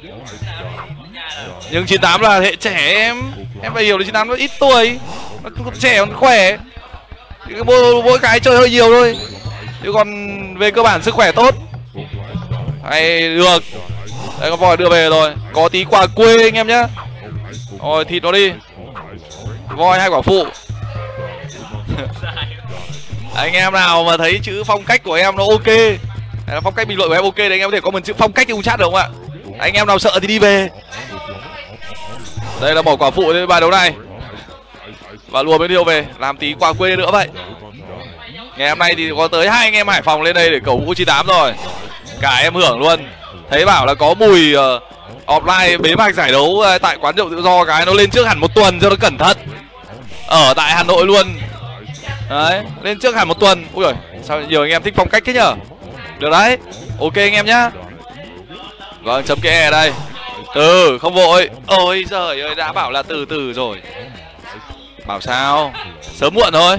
Nhưng chín tám là hệ trẻ em. Em phải hiểu là chín tám nó ít tuổi. Nó trẻ còn khỏe. Mỗi, mỗi cái chơi hơi nhiều thôi. Chứ còn về cơ bản sức khỏe tốt. Hay được. Đây con voi đưa về rồi. Có tí quà quê anh em nhá. Rồi thịt nó đi. Voi hai quả phụ. Anh em nào mà thấy chữ phong cách của em nó ok, hay là phong cách bình luận của em ok thì anh em có thể comment chữ phong cách trong chat được không ạ? Anh em nào sợ thì đi về. Đây là bỏ quả phụ đến bài đấu này. Và lùa bên điêu về, làm tí quà quê nữa vậy. Ngày hôm nay thì có tới hai anh em Hải Phòng lên đây để cầu U chín tám rồi. Cả em hưởng luôn. Thấy bảo là có mùi uh, offline bế mạc giải đấu uh, tại quán rượu tự do cái nó lên trước hẳn một tuần cho nó cẩn thận. Ở tại Hà Nội luôn. Đấy, lên trước hẳn một tuần. Ui giời, sao nhiều anh em thích phong cách thế nhở? Được đấy. Ok anh em nhá. Vâng, chấm cái E ở đây. Từ, không vội. Ôi giời ơi, đã bảo là từ từ rồi. Bảo sao? Sớm muộn thôi.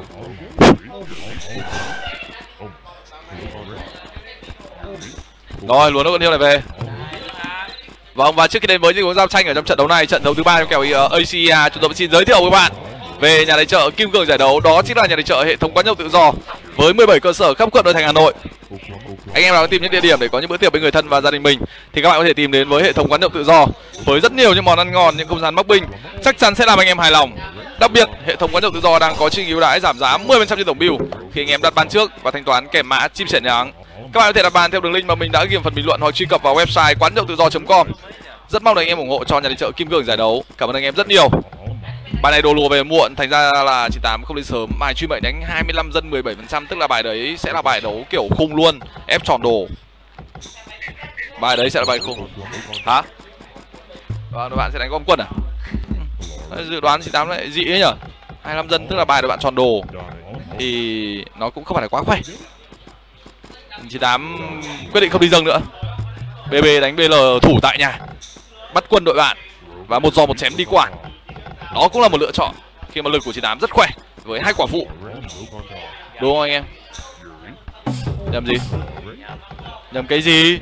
Rồi, luồn con yêu này về. Vâng, và trước khi đến với những giao tranh ở trong trận đấu này, trận đấu thứ ba trong kèo uh, a xê e a, chúng tôi xin giới thiệu với các bạn về nhà tài trợ kim cương giải đấu. Đó chính là nhà tài trợ hệ thống quán nhậu tự do với mười bảy cơ sở khắp quận nội thành Hà Nội. Anh em nào tìm những địa điểm để có những bữa tiệc với người thân và gia đình mình thì các bạn có thể tìm đến với hệ thống quán nhậu tự do với rất nhiều những món ăn ngon, những không gian bốc binh chắc chắn sẽ làm anh em hài lòng. Đặc biệt, hệ thống quán nhậu tự do đang có chương trình ưu đãi giảm giá mười phần trăm trên tổng bill khi anh em đặt bàn trước và thanh toán kèm mã chim sẻ nhà hàng. Các bạn có thể đặt bàn theo đường link mà mình đã ghi ở phần bình luận hoặc truy cập vào website quán nhậu tự do chấm com. Rất mong là anh em ủng hộ cho nhà tài trợ kim cương giải đấu. Cảm ơn anh em rất nhiều. Bài này đồ lùa về muộn, thành ra là chín tám không lên sớm. Bài truy mệnh đánh hai mươi lăm dân mười bảy phần trăm, tức là bài đấy sẽ là bài đấu kiểu khung luôn, ép tròn đồ. Bài đấy sẽ là bài khung. Hả? Vâng, các bạn sẽ đánh gom quân à? Dự đoán chín tám lại dị ấy nhở? hai mươi lăm dân tức là bài của bạn tròn đồ thì nó cũng không phải là quá khỏe. chín tám quyết định không đi dâng nữa. bê bê đánh bê lờ thủ tại nhà, bắt quân đội bạn và một giò một chém đi quản. Đó cũng là một lựa chọn khi mà lực của chín tám rất khỏe với hai quả phụ. Đúng không anh em? Nhầm gì? Nhầm cái gì?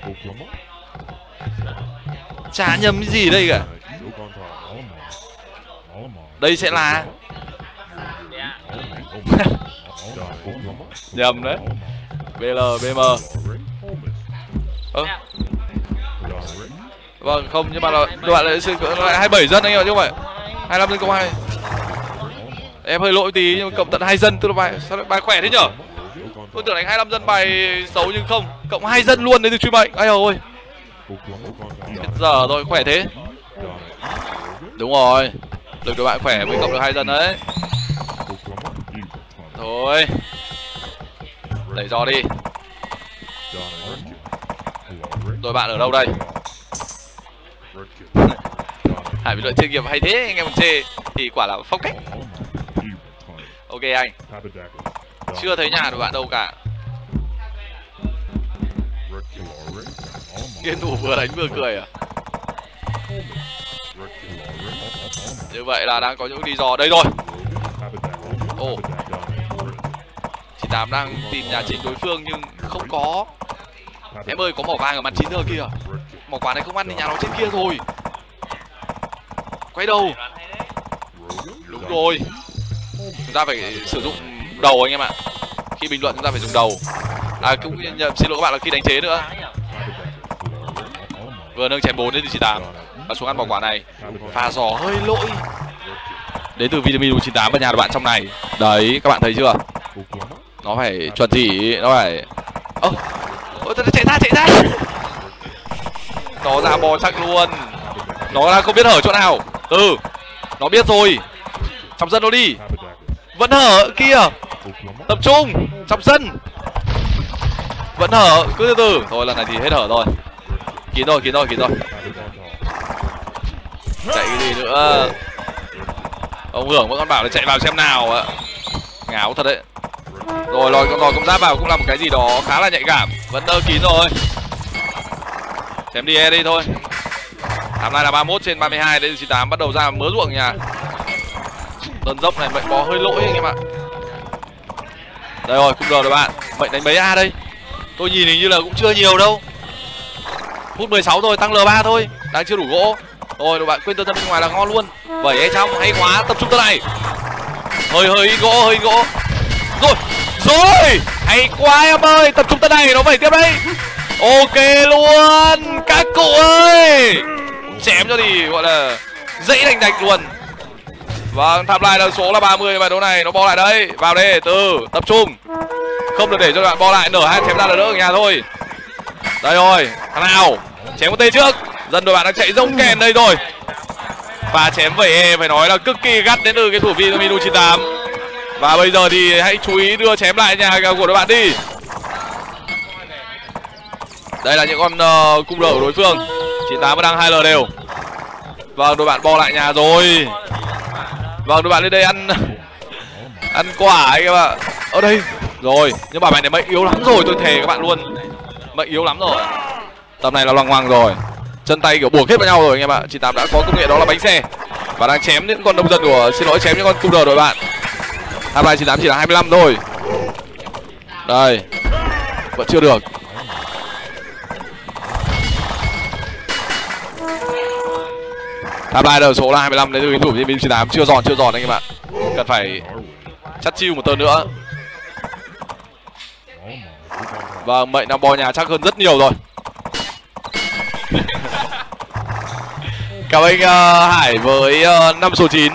Chả nhầm cái gì đây cả. Đây sẽ là nhầm đấy. bê lờ, bê em. Ơ vâng, không, nhưng mà là các bạn lại hai mươi bảy dân anh em chứ không phải hai mươi lăm dân cộng hai. Em hơi lỗi tí nhưng mà cộng tận hai dân, tức là bài sao lại bài khỏe thế nhở? Tôi tưởng đánh hai mươi lăm dân bài xấu nhưng không, cộng hai dân luôn đấy từ truy mệnh. Ai ơi. Chết giờ rồi, khỏe thế. Đúng rồi. Lực của bạn khỏe mới cộng được hai dân đấy. Thôi. Đẩy giò đi. Đội bạn ở đâu đây? Hải bình luận chuyên nghiệp hay thế, anh em còn chê thì quả là phong cách. Ok anh. Chưa thấy nhà của bạn đâu cả. Kiên thủ vừa đánh vừa cười à? Như vậy là đang có những lý do đây rồi. Ồ, chín tám đang tìm nhà chính đối phương nhưng không có. Em ơi, có mỏ vàng ở mặt chín giờ kìa. Mỏ quả này không ăn thì nhà nó trên kia rồi. Quay đầu. Đúng rồi. Chúng ta phải sử dụng đầu anh em ạ. Khi bình luận chúng ta phải dùng đầu. À cũng xin lỗi các bạn là khi đánh chế nữa. Vừa nâng chém bốn đến từ chín tám và xuống ăn mỏ quả này. Pha giò hơi lỗi. Đến từ vitamin U chín tám và nhà của bạn trong này. Đấy, các bạn thấy chưa? Nó phải chuẩn chỉ, nó phải. Ơ, ôi, chạy ra, chạy ra. Nó ra bò chắc luôn. Nó đang không biết hở chỗ nào. Ừ, nó biết rồi. Trong sân nó đi. Vẫn hở kia. Tập trung trong sân. Vẫn hở, cứ từ từ. Thôi lần này thì hết hở rồi. Kín rồi, kín rồi, kín rồi. Chạy cái gì nữa? Ông Hưởng vẫn còn bảo là chạy vào xem nào ạ. Ngáo thật đấy. Rồi lòi con lòi công giáp vào cũng là một cái gì đó khá là nhạy cảm. Vẫn đỡ kín rồi. Chém đi e đi thôi. Hôm nay là ba mươi mốt trên ba mươi hai. Đây là chín tám bắt đầu ra mớ ruộng nhà. Đơn dốc này mệnh bó hơi lỗi anh em ạ. Đây rồi, khung giờ rồi bạn. Mệnh đánh mấy A đây? Tôi nhìn hình như là cũng chưa nhiều đâu. Phút mười sáu thôi, tăng L ba thôi. Đang chưa đủ gỗ. Rồi đội bạn quên tơ thân bên ngoài là ngon luôn. Vẩy hay trong, hay quá, tập trung tơ này. Hơi hơi ít gỗ, hơi ít gỗ. Rồi, rồi. Hay quá em ơi, tập trung tơ này, nó vẩy tiếp đây. Ok luôn, các cụ ơi. Chém cho thì gọi là dãy đành đạch luôn. Vâng, tham lai là số là ba mươi bài đấu này, nó bo lại đây. Vào đây, từ, tập trung. Không được để cho bạn bo lại, nở hai chém ra là đỡ ở nhà thôi. Đây rồi, thằng nào chém một tê trước. Dân đội bạn đang chạy rông kèn đây rồi. Và chém vẩy e phải nói là cực kỳ gắt đến từ cái thủ vitamin U chín tám. Và bây giờ thì hãy chú ý đưa chém lại nhà của đội bạn đi. Đây là những con uh, cung đỡ của đối phương. chín tám đang hai L đều. Vâng, đội bạn bo lại nhà rồi. Vâng, đội bạn lên đây ăn ăn quả ấy các bạn. Ở đây rồi, nhưng mà bài này mệnh yếu lắm rồi, tôi thề các bạn luôn. Mệnh yếu lắm rồi. Tầm này là loằng ngoằng rồi. Chân tay kiểu buộc hết vào nhau rồi anh em ạ. chín tám đã có công nghệ đó là bánh xe và đang chém những con nông dân của, xin lỗi, chém những con cung đỡ đội bạn. Tham lai chín tám chỉ là hai mươi lăm thôi. Đây, vẫn chưa được. Tham lai đầu số là hai mươi lăm đến từ thủ chín tám, chưa giòn chưa giòn anh em ạ. Cần phải chắt chiu một tơn nữa. Vâng, mệnh đang bo nhà chắc hơn rất nhiều rồi. Cảm ơn anh uh, Hải với uh, năm số chín.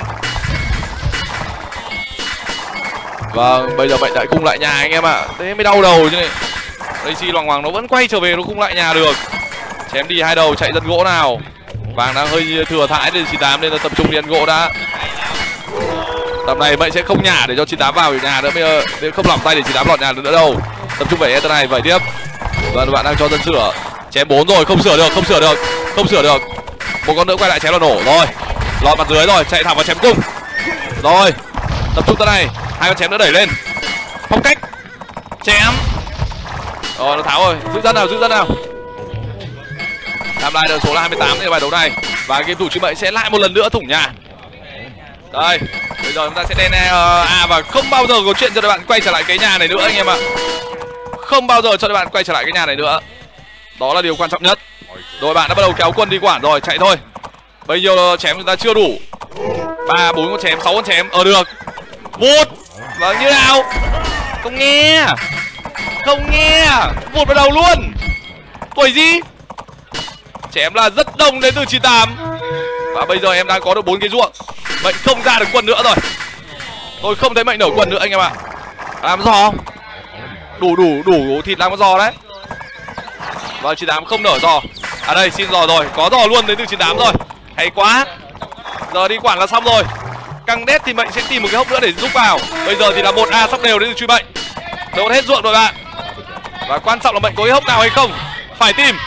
Vâng, bây giờ mệnh lại cung lại nhà anh em ạ. À. Thế mới đau đầu chứ này. Daisy loằng ngoằng nó vẫn quay trở về, nó cung lại nhà được. Chém đi hai đầu, chạy dân gỗ nào. Vàng đang hơi thừa thãi đến chín tám nên là tập trung đi ăn gỗ đã. Tầm này mệnh sẽ không nhả để cho chín tám vào nhà nữa, bây giờ nên không lỏng tay để chín tám lọt nhà nữa đâu. Tập trung về tầm này vẩy tiếp. Vâng, bạn đang cho dân sửa. Chém bốn rồi, không sửa được, không sửa được, không sửa được. Một con nữa quay lại chém là nổ rồi. Lọt mặt dưới rồi, chạy thẳng vào chém cung. Rồi, tập trung tầm này, hai con chém nữa đẩy lên. Phong cách. Chém. Rồi, nó tháo rồi, giữ dân nào, giữ dân nào. Tham lai được số là hai mươi támในbài đấu này. Và game thủ chữ mệnh sẽ lại một lần nữa thủng nhà. Đây, bây giờ chúng ta sẽ đen à và không bao giờ có chuyện cho đội bạn quay trở lại cái nhà này nữa anh em ạ. Không bao giờ cho đội bạn quay trở lại cái nhà này nữa. Đó là điều quan trọng nhất. Đội bạn đã bắt đầu kéo quân đi quản rồi, chạy thôi. Bây giờ chém chúng ta chưa đủ. Ba, bốn con chém, sáu con chém, ở được. Vụt. Vâng, như nào? Không nghe. Không nghe. Vụt vào đầu luôn. Tuổi gì? Chém là rất đông đến từ chín tám. Và bây giờ em đang có được bốn cái ruộng. Mệnh không ra được quân nữa rồi. Tôi không thấy mệnh nở quân nữa anh em ạ. Làm giò. Đủ đủ đủ thịt làm con giò đấy. Và chín tám không nở giò. À đây, xin giò rồi, có giò luôn đến từ chín tám rồi. Hay quá. Giờ đi quản là xong rồi. Căng đét thì mệnh sẽ tìm một cái hốc nữa để giúp vào. Bây giờ thì là một A sóc đều đến từ truy mệnh. Đốt hết ruộng rồi bạn. Và quan trọng là mệnh có cái hốc nào hay không. Phải tìm.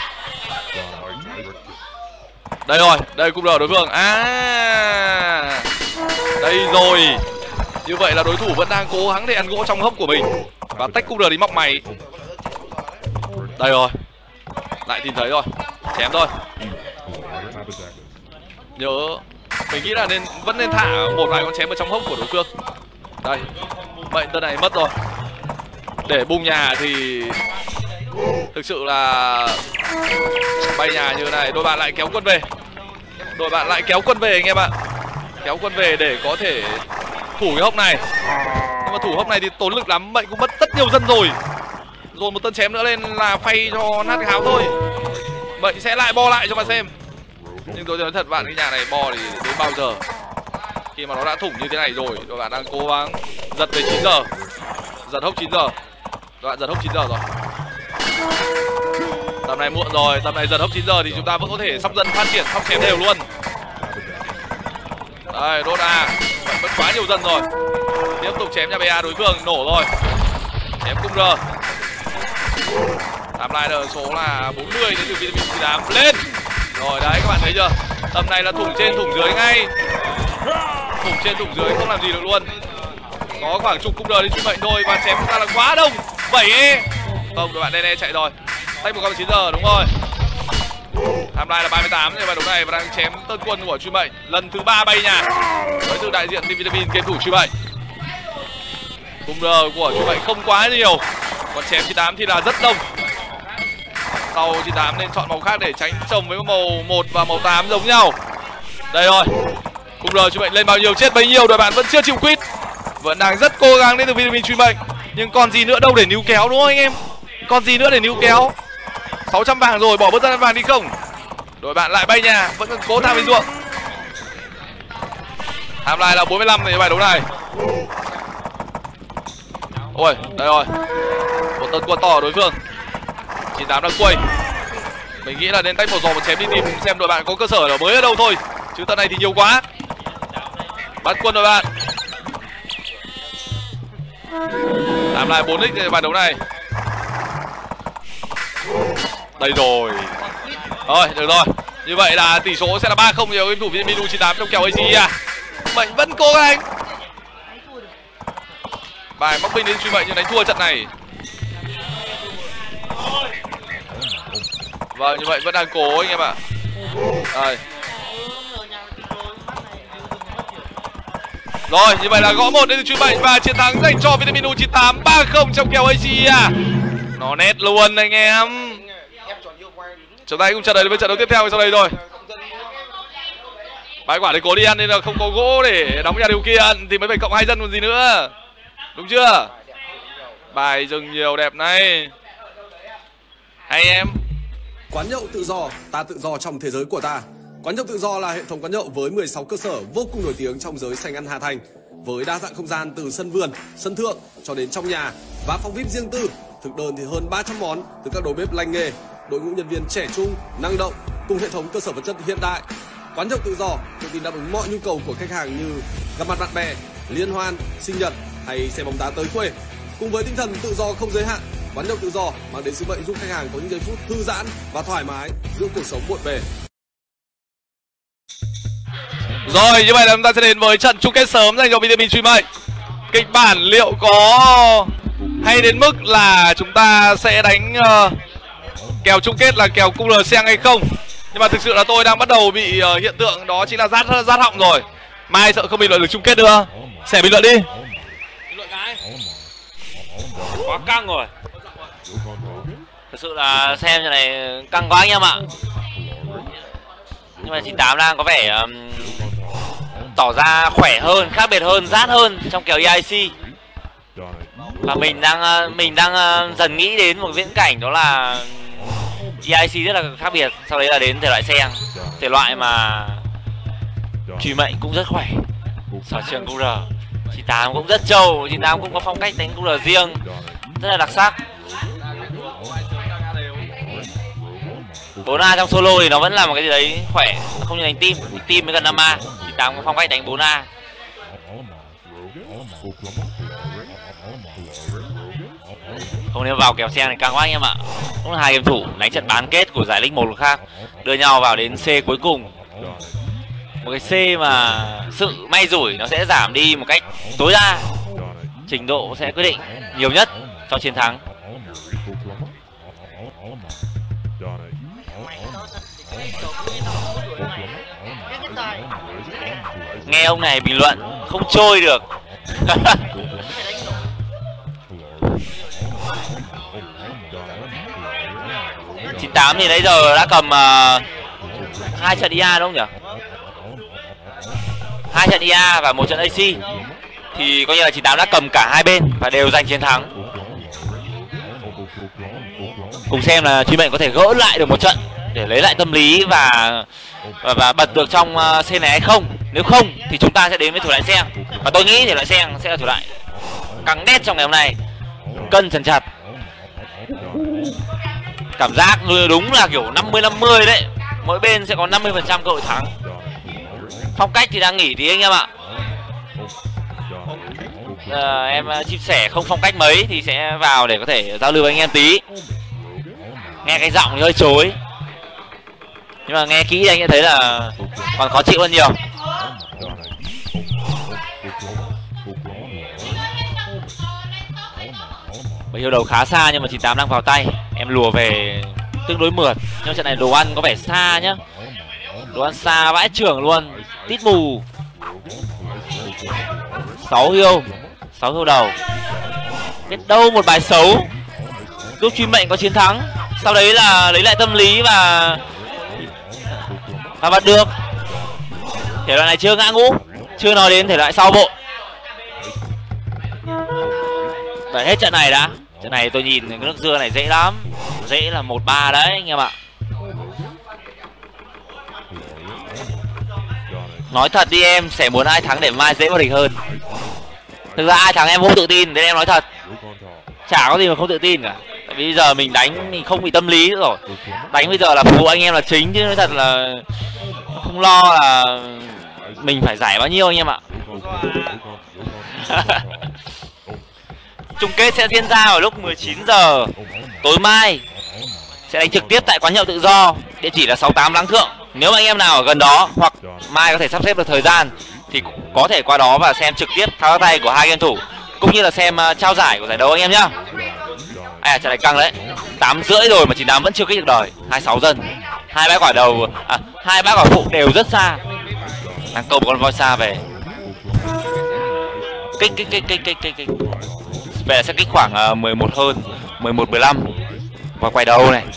Đây rồi, đây cung đỡ đối phương. À, đây rồi. Như vậy là đối thủ vẫn đang cố gắng để ăn gỗ trong hốc của mình. Và tách cung đỡ đi móc mày. Đây rồi. Lại tìm thấy rồi. Chém thôi. Nhớ, mình nghĩ là nên vẫn nên thả một vài con chém ở trong hốc của đối phương. Đây, mệnh tên này mất rồi. Để bung nhà thì thực sự là bay nhà như này, đội bạn lại kéo quân về. Đội bạn lại kéo quân về anh em ạ. Kéo quân về để có thể thủ cái hốc này. Nhưng mà thủ hốc này thì tốn lực lắm, mệnh cũng mất rất nhiều dân rồi. Rồi một tân chém nữa lên là phay cho nát cái áo thôi. Mệnh sẽ lại bo lại cho mà xem. Nhưng tôi nói thật bạn, cái nhà này bo thì đến bao giờ. Khi mà nó đã thủng như thế này rồi, đội bạn đang cố gắng giật về chín giờ. Giật hốc chín giờ. Đội bạn giật hốc chín giờ rồi. Tầm này muộn rồi, tầm này giật hốc chín giờ thì chúng ta vẫn có thể sắp dần phát triển, sắp chém đều luôn. Đây, đốt A, vẫn quá nhiều dân rồi. Tiếp tục chém nhà bê a đối phương, nổ rồi. Chém cung R. Tham lai được số là bốn mươi đến từ vitamin chín tám lên. Rồi đấy, các bạn thấy chưa? Tầm này là thủng trên thủng dưới ngay. Thủng trên thủng dưới không làm gì được luôn. Có khoảng chục cung R đi truy mệnh thôi và chém chúng ta là quá đông. bảy E. Không, các bạn đen e chạy rồi. Tách một con chín giờ, đúng rồi. Tham lai là ba mươi támในbài đấu này và đang chém tân quân của truy mệnh lần thứ ba bay nhà. Với từ đại diện team vitamin game thủ truy mệnh. Cung R của truy mệnh không quá nhiều. Còn chém chín tám thì là rất đông. Sau chín tám nên chọn màu khác để tránh chồng với màu một và màu tám giống nhau. Đây rồi. Cung R truy mệnh lên bao nhiêu chết bấy nhiêu, đội bạn vẫn chưa chịu quit. Vẫn đang rất cố gắng đến từ vitamin truy mệnh. Nhưng còn gì nữa đâu để níu kéo đúng không anh em? Còn gì nữa để níu kéo. Sáu trăm vàng rồi, bỏ bớt ra vàng đi không. Đội bạn lại bay nhà, vẫn còn cố tham với ruộng. Tham lai là bốn mươi lămในbài đấu này. Ôi, đây rồi. Một tấn quân to ở đối phương. chín tám đang quay. Mình nghĩ là nên tách một giò một chém đi tìm xem đội bạn có cơ sở ở mới ở đâu thôi. Chứ tận này thì nhiều quá. Bắt quân đội bạn. Làm lại bốn xในbàn đấu này. Đây rồi. Rồi, được rồi. Như vậy là tỷ số sẽ là ba không cho game thủ Vitamin U chín tám trong kèo a xê à. Mệnh vẫn cố gắng. Bài mắc binh đến truy mệnh nhưng đánh thua trận này. Vâng, như vậy vẫn đang cố anh em ạ. Đây. Rồi, như vậy là gõ một đến từ truy mệnh và chiến thắng dành cho Vitamin U chín tám ba không trong kèo a xê à. Nó nét luôn anh em. Chúng ta cùng chờ đợi đến với trận đấu tiếp theo sau đây rồi. Bài quả để cố đi ăn nên là không có gỗ để đóng nhà điều kiện thì mới phải cộng hai dân còn gì nữa. Đúng chưa? Bài dừng nhiều đẹp này. Hay em. Quán nhậu tự do, ta tự do trong thế giới của ta. Quán nhậu tự do là hệ thống quán nhậu với mười sáu cơ sở vô cùng nổi tiếng trong giới sành ăn Hà Thành, với đa dạng không gian từ sân vườn, sân thượng cho đến trong nhà và phòng vi ai pi riêng tư. Thực đơn thì hơn ba trăm món từ các đầu bếp lành nghề, đội ngũ nhân viên trẻ trung, năng động cùng hệ thống cơ sở vật chất hiện đại. Quán nhậu tự do tự tin đáp ứng mọi nhu cầu của khách hàng như gặp mặt bạn bè, liên hoan, sinh nhật hay xem bóng đá tới quê. Cùng với tinh thần tự do không giới hạn, quán nhậu tự do mang đến sứ mệnh giúp khách hàng có những giây phút thư giãn và thoải mái giữa cuộc sống bộn bề. Rồi, như vậy là chúng ta sẽ đến với trận chung kết sớm dành cho Vitamin truy mệnh. Kịch bản liệu có hay đến mức là chúng ta sẽ đánh uh, kèo chung kết là kèo cung lờ xeng hay không? Nhưng mà thực sự là tôi đang bắt đầu bị uh, hiện tượng đó chính là rát rát họng rồi. Mai sợ không bình luận được chung kết nữa. Sẽ bình luận đi. Bình luận cái. Quá căng rồi. Thực sự là xem trận này căng quá anh em ạ. Nhưng mà chín tám đang có vẻ um, tỏ ra khỏe hơn, khác biệt hơn, rát hơn trong kèo e i xê. Và mình đang mình đang dần nghĩ đến một viễn cảnh đó là e i xê rất là khác biệt, sau đấy là đến thể loại xeng, thể loại mà truy mệnh cũng rất khỏe, sở trường cung R, chín tám cũng rất trâu, chín tám cũng có phong cách đánh cung R riêng rất là đặc sắc. bốn A trong solo thì nó vẫn là một cái gì đấy khỏe, không như đánh team, team mới gần năm A, chín tám có phong cách đánh bốn A. Không nên vào kèo xe này càng quá anh em ạ. Cũng là hai game thủ đánh trận bán kết của giải League một khác, đưa nhau vào đến C cuối cùng. Một cái C mà sự may rủi nó sẽ giảm đi một cách tối đa, trình độ sẽ quyết định nhiều nhất cho chiến thắng. Nghe ông này bình luận không trôi được. chín tám thì nãy giờ đã cầm uh, hai trận i a đúng không nhỉ? Hai trận i a và một trận a xê thì coi như là chín tám đã cầm cả hai bên và đều giành chiến thắng. Cùng xem là truy mệnh có thể gỡ lại được một trận để lấy lại tâm lý và và, và bật được trong uh, C này hay không. Nếu không thì chúng ta sẽ đến với thủ loại xeng, và tôi nghĩ thể loại xeng sẽ là thủ loại căng đét trong ngày hôm nay, cân trần chặt. Cảm giác đúng là kiểu năm mươi năm mươi đấy, mỗi bên sẽ có năm mươi phần trăm cơ hội thắng. Phong cách thì đang nghỉ tí anh em ạ. À, em chia sẻ không phong cách mấy thì sẽ vào để có thể giao lưu với anh em tí. Nghe cái giọng thì hơi chối, nhưng mà nghe kỹ thì anh sẽ thấy là còn khó chịu hơn nhiều. Bầy yêu đầu khá xa nhưng mà chín tám đang vào tay. Em lùa về tương đối mượt, nhưng trận này đồ ăn có vẻ xa nhá. Đồ ăn xa vãi trưởng luôn. Tít mù. Sáu yêu, sáu yêu đầu. Biết đâu một bài xấu giúp truy mệnh có chiến thắng, sau đấy là lấy lại tâm lý và và bật được. Thể loại này chưa ngã ngũ, chưa nói đến thể loại sau bộ. Đợi hết trận này đã. Trận này tôi nhìn cái nước dưa này dễ lắm, dễ là một ba đấy anh em ạ. Nói thật đi em, sẽ muốn ai thắng để mai dễ vào địch hơn. Thực ra ai thắng em không tự tin, nên em nói thật. Chả có gì mà không tự tin cả. Tại vì bây giờ mình đánh mình không bị tâm lý nữa rồi. Đánh bây giờ là phục vụ anh em là chính, chứ nói thật là không lo là mình phải giải bao nhiêu anh em ạ. chung kết sẽ diễn ra vào lúc mười chín giờ tối mai, sẽ đánh trực tiếp tại quán nhậu Tự Do, địa chỉ là sáu tám Láng Thượng. Nếu mà anh em nào ở gần đó hoặc mai có thể sắp xếp được thời gian thì có thể qua đó và xem trực tiếp thao tác tay của hai game thủ cũng như là xem uh, trao giải của giải đấu anh em nhá. À, trận này căng đấy, tám rưỡi rồi mà chín tám vẫn chưa kích được đời. hai mươi sáu dân, hai bãi quả đầu, à, hai bãi quả phụ đều rất xa. Đang câu một con voi xa về, kích kích kích kích kích kích kích về là sẽ kích khoảng uh, mười một hơn, mười một mười lăm và quay đầu này.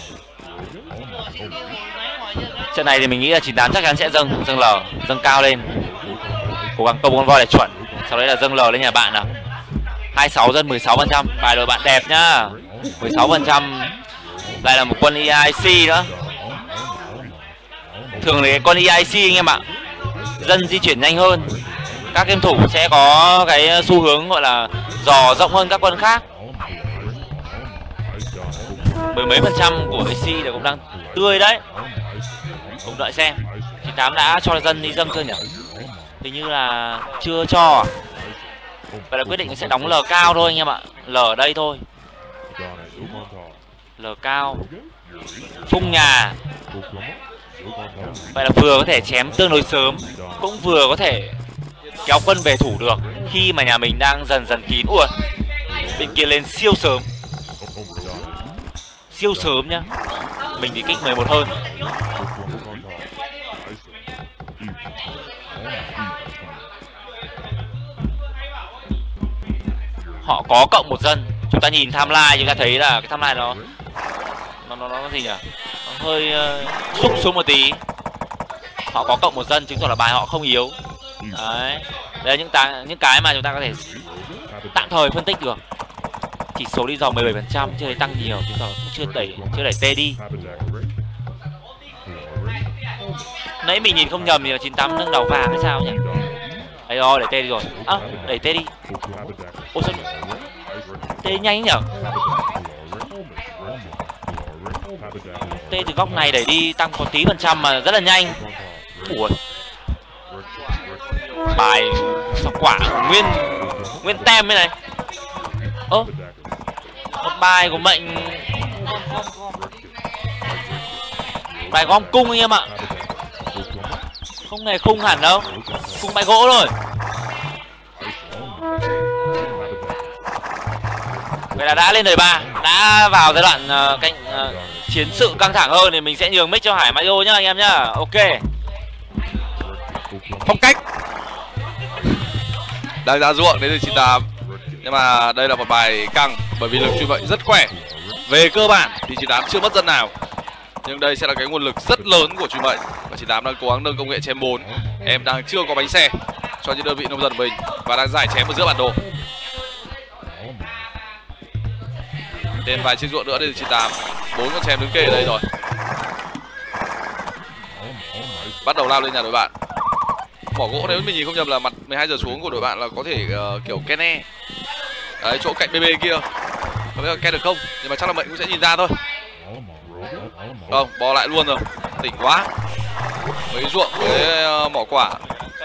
Trận này thì mình nghĩ là chín tám chắc chắn sẽ dâng dâng lờ, dâng cao lên, cố gắng câu con voi để chuẩn, sau đấy là dâng lờ lên nhà bạn nào. hai mươi sáu dân, mười sáu phần trăm, bài đội bạn đẹp nhá. mười sáu phần trăm. Lại là một quân e i xê nữa. Thường thì cái con e i xê anh em ạ, dân di chuyển nhanh hơn, các game thủ sẽ có cái xu hướng gọi là dò rộng hơn các quân khác. Mười mấy phần trăm của a xê là cũng đang tươi đấy. Cùng đợi xem chín tám đã cho dân đi dâng chưa nhỉ? Hình như là chưa cho. Vậy là quyết định sẽ đóng lờ cao thôi anh em ạ. Lờ ở đây thôi. Lờ cao, phung nhà. Vậy là vừa có thể chém tương đối sớm, cũng vừa có thể kéo quân về thủ được khi mà nhà mình đang dần dần kín. Ui, bên kia lên siêu sớm, siêu sớm nhá. Mình thì kích mười một hơn. Họ có cộng một dân. Chúng ta nhìn timeline chúng ta thấy là cái timeline nó nó nó nó gì nhỉ? Nó hơi uh, xúc xuống một tí. Họ có cộng một dân chứng tỏ là bài họ không yếu. Đấy. Đây là những ta, những cái mà chúng ta có thể tạm thời phân tích được. Chỉ số đi dò mười bảy phần trăm, chưa thấy tăng nhiều, chứng tỏ cũng chưa đẩy chưa đẩy tê đi. Nãy mình nhìn không nhầm thì là chín tám nâng đầu vàng hay sao nhỉ? Đấy rồi, đẩy tê đi rồi. À, đẩy tê đi. Ôi sao tê nhanh nhở? Tê từ góc này đẩy đi tăng có tí phần trăm mà rất là nhanh. Ủa, bài sọc quả nguyên nguyên tem thế này. Ơ, một bài của mệnh bài gom cung anh em ạ, không hề khung hẳn đâu, cung bài gỗ thôi. Vậy là đã lên đời ba, đã vào giai đoạn uh, cạnh uh, chiến sự căng thẳng hơn thì mình sẽ nhường mic cho Hải Mario nhá anh em nhá. Ok. Phong cách đang ra ruộng đến từ chín tám, nhưng mà đây là một bài căng bởi vì lực truy vậy rất khỏe. Về cơ bản thì chín tám chưa mất dân nào, nhưng đây sẽ là cái nguồn lực rất lớn của truy mệnh và chín tám đang cố gắng nâng công nghệ chém bốn. Em đang chưa có bánh xe cho những đơn vị nông dân của mình và đang giải chém ở giữa bản đồ. Thêm vài chiếc ruộng nữa đây là chín tám, bốn con chém đứng kề ở đây rồi, bắt đầu lao lên nhà đội bạn. Mỏ gỗ nếu mình nhìn không nhầm là mặt mười hai giờ xuống của đội bạn là có thể uh, kiểu Kene đấy, chỗ cạnh bê bê kia không biết là Ken được không, nhưng mà chắc là mệnh cũng sẽ nhìn ra thôi. Không, bò lại luôn rồi, tỉnh quá. Mấy ruộng với uh, mỏ quả,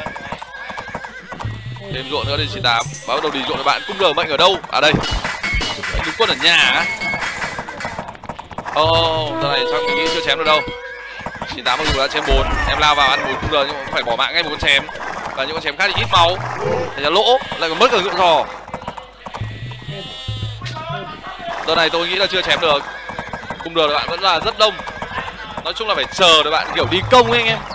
thêm ruộng nữa đây chín tám, và bắt đầu đi ruộng đội bạn. Cung đờ mệnh ở đâu? À đây, mệnh đứng quân ở nhà á. Ồ, oh, giờ này chắc mình nghĩ chưa chém được đâu. chín tám mặc dù đã chém bốn, em lao vào ăn bốn cung đờ nhưng mà phải bỏ mạng ngay một con chém, và những con chém khác thì ít máu, thành ra lỗ, lại còn mất cả ngựa giò. Giờ này tôi nghĩ là chưa chém được. Cung đờ đội bạn vẫn là rất đông. Nói chung là phải chờ đội bạn kiểu đi công ấy anh em.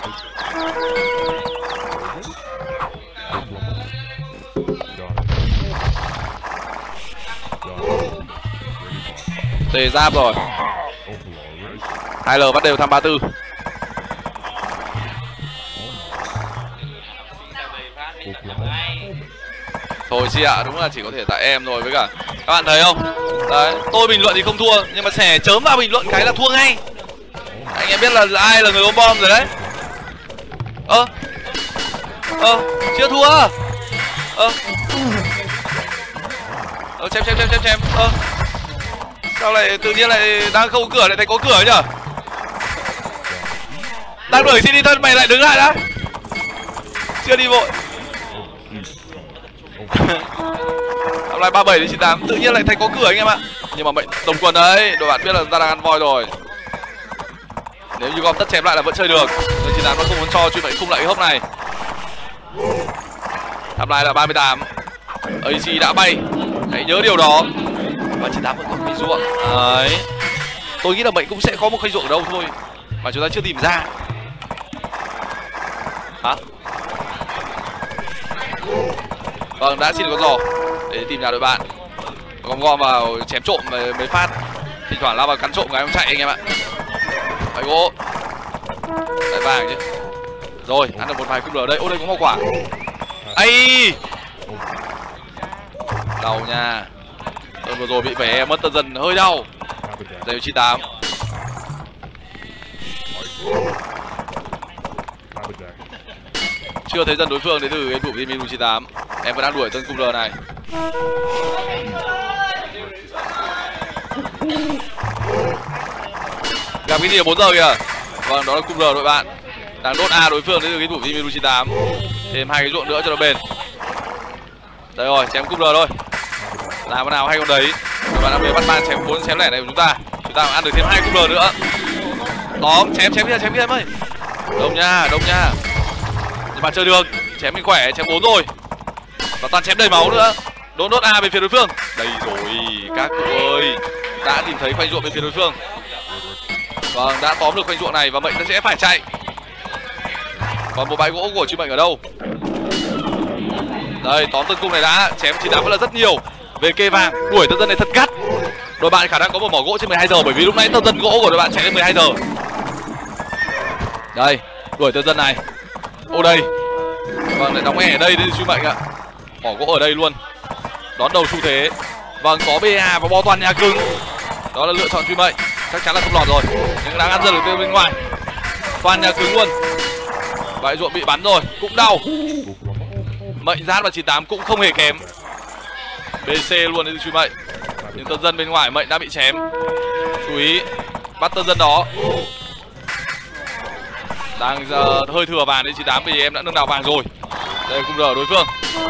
Tề giáp rồi. hai L bắt đều thăm ba tư. Thôi chị ạ, đúng là chỉ có thể tại em thôi. Với cả các bạn thấy không? Đấy, tôi bình luận thì không thua, nhưng mà xẻ chớm vào bình luận cái là thua ngay. Anh em biết là ai là người ôm bom rồi đấy. Ơ Ơ, chưa thua. Ơ Ơ, xem xem xem xem xem. Ơ sao lại tự nhiên lại đang không có cửa lại thấy có cửa nhở? Đang đuổi xin đi thân mày lại đứng lại đã. Chưa đi vội. lại ba bảy đến chín tám, tự nhiên lại thành có cửa anh em ạ. Nhưng mà mệnh đồng quân đấy, đội bạn biết là chúng ta đang ăn voi rồi. Nếu như gom tất chém lại là vẫn chơi được. Nhưng chín tám nó không muốn cho chuyện mệnh khung lại cái hốc này. Tham lai là ba mươi tám. a xê đã bay, hãy nhớ điều đó. Và chín tám vẫn còn khuây ruộng. Đấy. Tôi nghĩ là mệnh cũng sẽ có một khuây ruộng ở đâu thôi mà chúng ta chưa tìm ra. Hả? Vâng, đã xin con giò để tìm nhà đội bạn. Gom gom vào chém trộm mấy phát. Thỉnh thoảng lao vào cắn trộm cái không chạy anh em ạ. Đấy gỗ. Đại vàng chứ. Rồi, ăn được một vài cung lờ đây. Ô đây có hoa quả. Ây! Đau nha. Tôi vừa rồi bị vẻ mất tân dần hơi đau. Giây chín tám. Chưa thấy dần đối phương đến từ cái vụ Jimmy chín tám. Em vẫn đang đuổi tân cung lờ này. Gặp cái gì ở bốn giờ kìa. Vâng, đó là cung lờ đội bạn. Đang đốt A đối phương đến từ cái vụ Jimmy chín tám. Thêm hai cái ruộng nữa cho nó bền. Đây rồi, chém cung lờ thôi. Làm nào hay con đấy. Các bạn đã về bắt ba chém bốn chém lẻ này của chúng ta. Chúng ta ăn được thêm hai cung lờ nữa. Tóm, chém chém kia, chém kia em ơi. Đông nha, đông nha. Nhưng mà chơi được, chém mình khỏe, chém bốn rồi. Và toàn chém đầy máu nữa. Đốt đốt A bên phía đối phương. Đây rồi, các cụ ơi. Đã tìm thấy khoanh ruộng bên phía đối phương. Vâng, đã tóm được khoanh ruộng này và mệnh sẽ phải chạy. Còn một bãi gỗ của chư mệnh ở đâu? Đây, tóm tân cung này đã. Chém chín tám vẫn là rất nhiều. Về kê vàng, đuổi tân dân này thật gắt. Đội bạn khả năng có một mỏ gỗ trên mười hai giờ. Bởi vì lúc nãy tân dân gỗ của đội bạn chạy đến mười hai giờ. Đây, đuổi tân dân này. Ô đây. Vâng, lại đóng e ở đây đến chư mệnh ạ. Mỏ gỗ ở đây luôn. Đón đầu xu thế. Vâng, có bê a và bo toàn nhà cứng. Đó là lựa chọn chư mệnh. Chắc chắn là không lọt rồi. Nhưng đang ăn dần được từ bên ngoài. Toàn nhà cứng luôn. Bãi ruộng bị bắn rồi, cũng đau. Mệnh Giát và chín tám cũng không hề kém. bê xê luôn đến truy mệnh. Nhưng tân dân bên ngoài mệnh đã bị chém. Chú ý bắt tân dân đó. Đang uh, hơi thừa vàng đến chín tám vì em đã nâng đào vàng rồi. Đây cung rờ đối phương.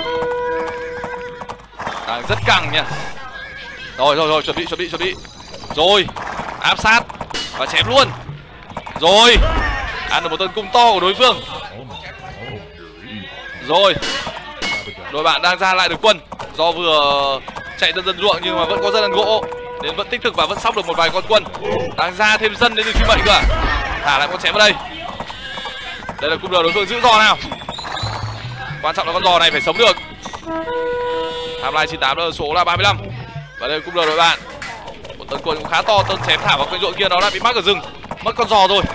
Đang rất căng nha. Rồi rồi rồi, chuẩn bị chuẩn bị chuẩn bị. Rồi, áp sát và chém luôn. Rồi, ăn được một tân cung to của đối phương. Rồi, đội bạn đang ra lại được quân. Do vừa chạy tân dân ruộng nhưng mà vẫn có dân ăn gỗ nên vẫn tích cực và vẫn sóc được một vài con quân. Đang ra thêm dân đến từ truy mệnh cơ. Thả lại con chém vào đây. Đây là cung lờ đối phương giữ giò nào. Quan trọng là con giò này phải sống được. Tham lai chín tám là số là ba mươi lăm. Và đây là cung lờ đội bạn. Một tấn quân cũng khá to, tân chém thả vào cái ruộng kia nó đã bị mắc ở rừng. Mất con giò rồi.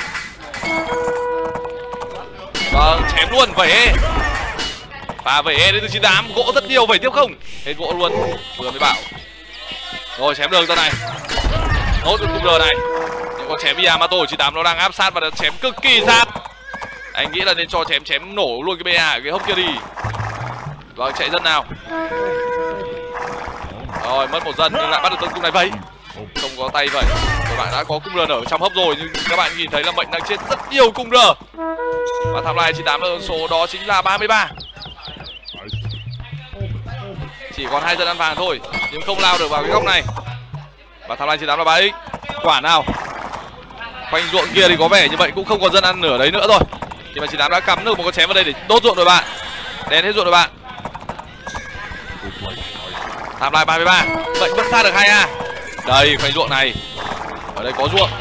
Vâng, chém luôn vẩy. Và vẩy đến từ chín tám, gỗ rất nhiều, vẩy tiếp không? Hết gỗ luôn, vừa mới bảo. Rồi chém được tân này. Nốt được cung lờ này. Nhưng con chém Yamato của chín tám nó đang áp sát và đã chém cực kỳ sát. Anh nghĩ là nên cho chém chém nổ luôn cái bê a ở cái hốc kia đi. Vâng, chạy dân nào. Rồi, mất một dân nhưng lại bắt được tân cung này vậy. Không có tay vậy. Các bạn đã có cung rờ ở trong hốc rồi nhưng các bạn nhìn thấy là mệnh đang chết rất nhiều cung rờ. Và tham lai chín tám là số đó chính là ba mươi ba. Chỉ còn hai dân ăn vàng thôi nhưng không lao được vào cái góc này. Và tham lai chín tám là ba x. Quả nào. Khoanh ruộng kia thì có vẻ như vậy cũng không còn dân ăn nửa đấy nữa rồi. Nhưng mà chín tám đã cắm được một con chém vào đây để đốt ruộng đội bạn. Đen hết ruộng đội bạn. Tham lai ba mươi ba. Vậy vẫn sát được hai a. Đây khoanh ruộng này. Ở đây có ruộng.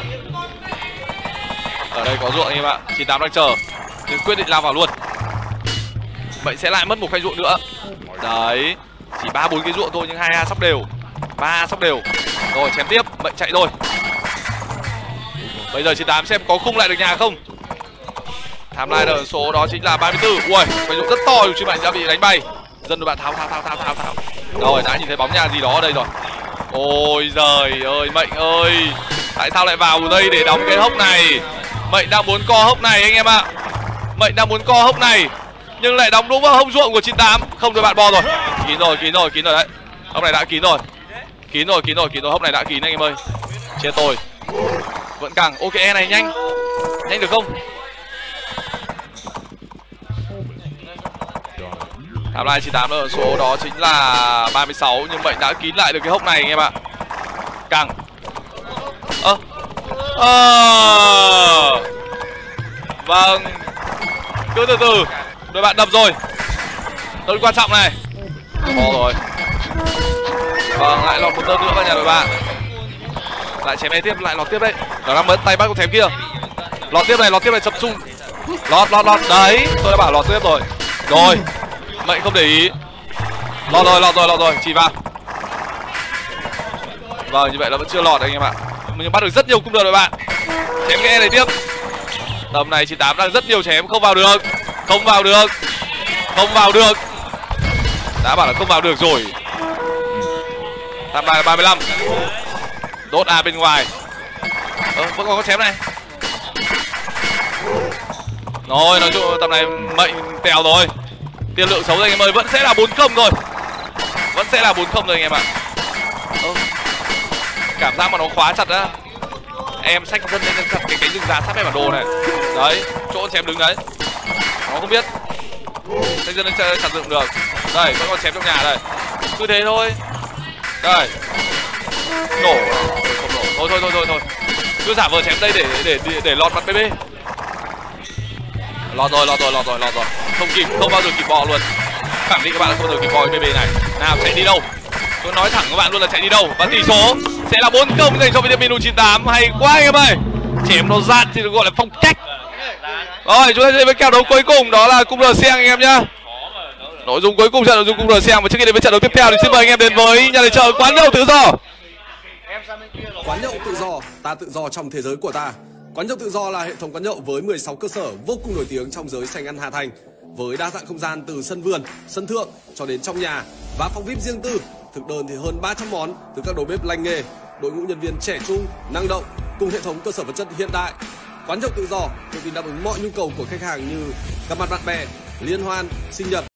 Ở đây có ruộng anh em ạ. chín tám đang chờ nhưng quyết định lao vào luôn. Vậy sẽ lại mất một khoanh ruộng nữa. Đấy. Chỉ ba bốn cái ruộng thôi nhưng hai a sắp đều. ba a sắp đều. Rồi chém tiếp. Vậy chạy rồi. Bây giờ chín tám xem có khung lại được nhà không. Tham lai ở số đó chính là ba mươi tư. Ui, khoanh ruộng rất to nhưng chuyên mạnh đã bị đánh bay. Dân đội bạn tháo tháo tháo tháo tháo tháo. Rồi đã nhìn thấy bóng nhà gì đó ở đây rồi. Ôi giời ơi, Mệnh ơi. Tại sao lại vào đây để đóng cái hốc này? Mệnh đang muốn co hốc này anh em ạ. Mệnh đang muốn co hốc này nhưng lại đóng đúng vào hông ruộng của chín tám. Không, đội bạn bo rồi. Kín rồi, kín rồi, kín rồi đấy. Hốc này đã kín rồi. Kín rồi, kín rồi, kín rồi, hốc này đã kín anh em ơi. Chết tôi. Vẫn càng. Ok, e này nhanh. Nhanh được không? Timeline chín tám ở số đó chính là ba mươi sáu, nhưng Mệnh đã kín lại được cái hốc này anh em ạ. Căng. Ơ. Ơ. Vâng. Cứ từ từ. Đôi bạn đập rồi. Rất quan trọng này. Khó rồi. Vâng, lại lọt một tơ nữa vào nhà đội bạn. Lại chém này tiếp, lại lọt tiếp đấy. Đó là mất tay bắt con thém kia. Lọt tiếp này, lọt tiếp này, tập trung. Lọt, lọt, lọt. Đấy, tôi đã bảo lọt tiếp rồi. Rồi. Mệnh không để ý. Lọt rồi, lọt rồi, lọt rồi, chỉ vào. Vâng, như vậy là vẫn chưa lọt anh em ạ. Mình bắt được rất nhiều cung đường đội bạn. Chém cái E này tiếp. Tầm này chín tám đang rất nhiều chém, không vào được. Không vào được. Không vào được. Đã bảo là không vào được rồi. Tham bài là ba mươi lăm. Đốt A bên ngoài. Ờ, vẫn còn có chém này. Rồi, nói chung tầm này Mệnh tèo rồi. Tiền lượng xấu rồi anh em ơi, vẫn sẽ là bốn không rồi. Vẫn sẽ là bốn không rồi anh em ạ. Ờ, cảm giác mà nó khóa chặt á. Em xách dân lên chặt cái cánh rừng già sát bên bản đồ này. Đấy, chỗ chém đứng đấy. Nó không biết. Xách dân lên chặt dựng được. Đây, vẫn còn chém trong nhà đây. Cứ thế thôi. Đây. Nổ. Không nổ. Thôi thôi thôi thôi thôi. Cứ giả vờ chém đây để để để, để lọt mặt bê bê. Lọt rồi, lọt rồi, lọt rồi, lọt rồi. Không kịp, không bao giờ kịp bò luôn. Khẳng định các bạn là không bao giờ kịp bò bê bê này. Nào, chạy đi đâu? Tôi nói thẳng các bạn luôn là chạy đi đâu. Và tỷ số sẽ là bốn không dành cho Vitamin U chín tám. Hay quá anh em ơi. Chém nó dạn thì được gọi là phong cách. Rồi, chúng ta sẽ với kèo đấu cuối cùng, đó là cung R Seng anh em nhá. Nội dung cuối cùng trận nội dung cung R Seng. Và trước khi đến với trận đấu tiếp theo thì xin mời anh em đến với nhà tài trợ Quán Nhậu Tự Do. Quán Nhậu Tự Do, ta tự do trong thế giới của ta. Quán Nhậu Tự Do là hệ thống quán nhậu với mười sáu cơ sở vô cùng nổi tiếng trong giới sành ăn Hà Thành, với đa dạng không gian từ sân vườn, sân thượng cho đến trong nhà và phòng vi ai pi riêng tư. Thực đơn thì hơn ba trăm món từ các đầu bếp lành nghề, đội ngũ nhân viên trẻ trung, năng động cùng hệ thống cơ sở vật chất hiện đại. Quán Nhậu Tự Do tự tin đáp ứng mọi nhu cầu của khách hàng như gặp mặt bạn bè, liên hoan, sinh nhật,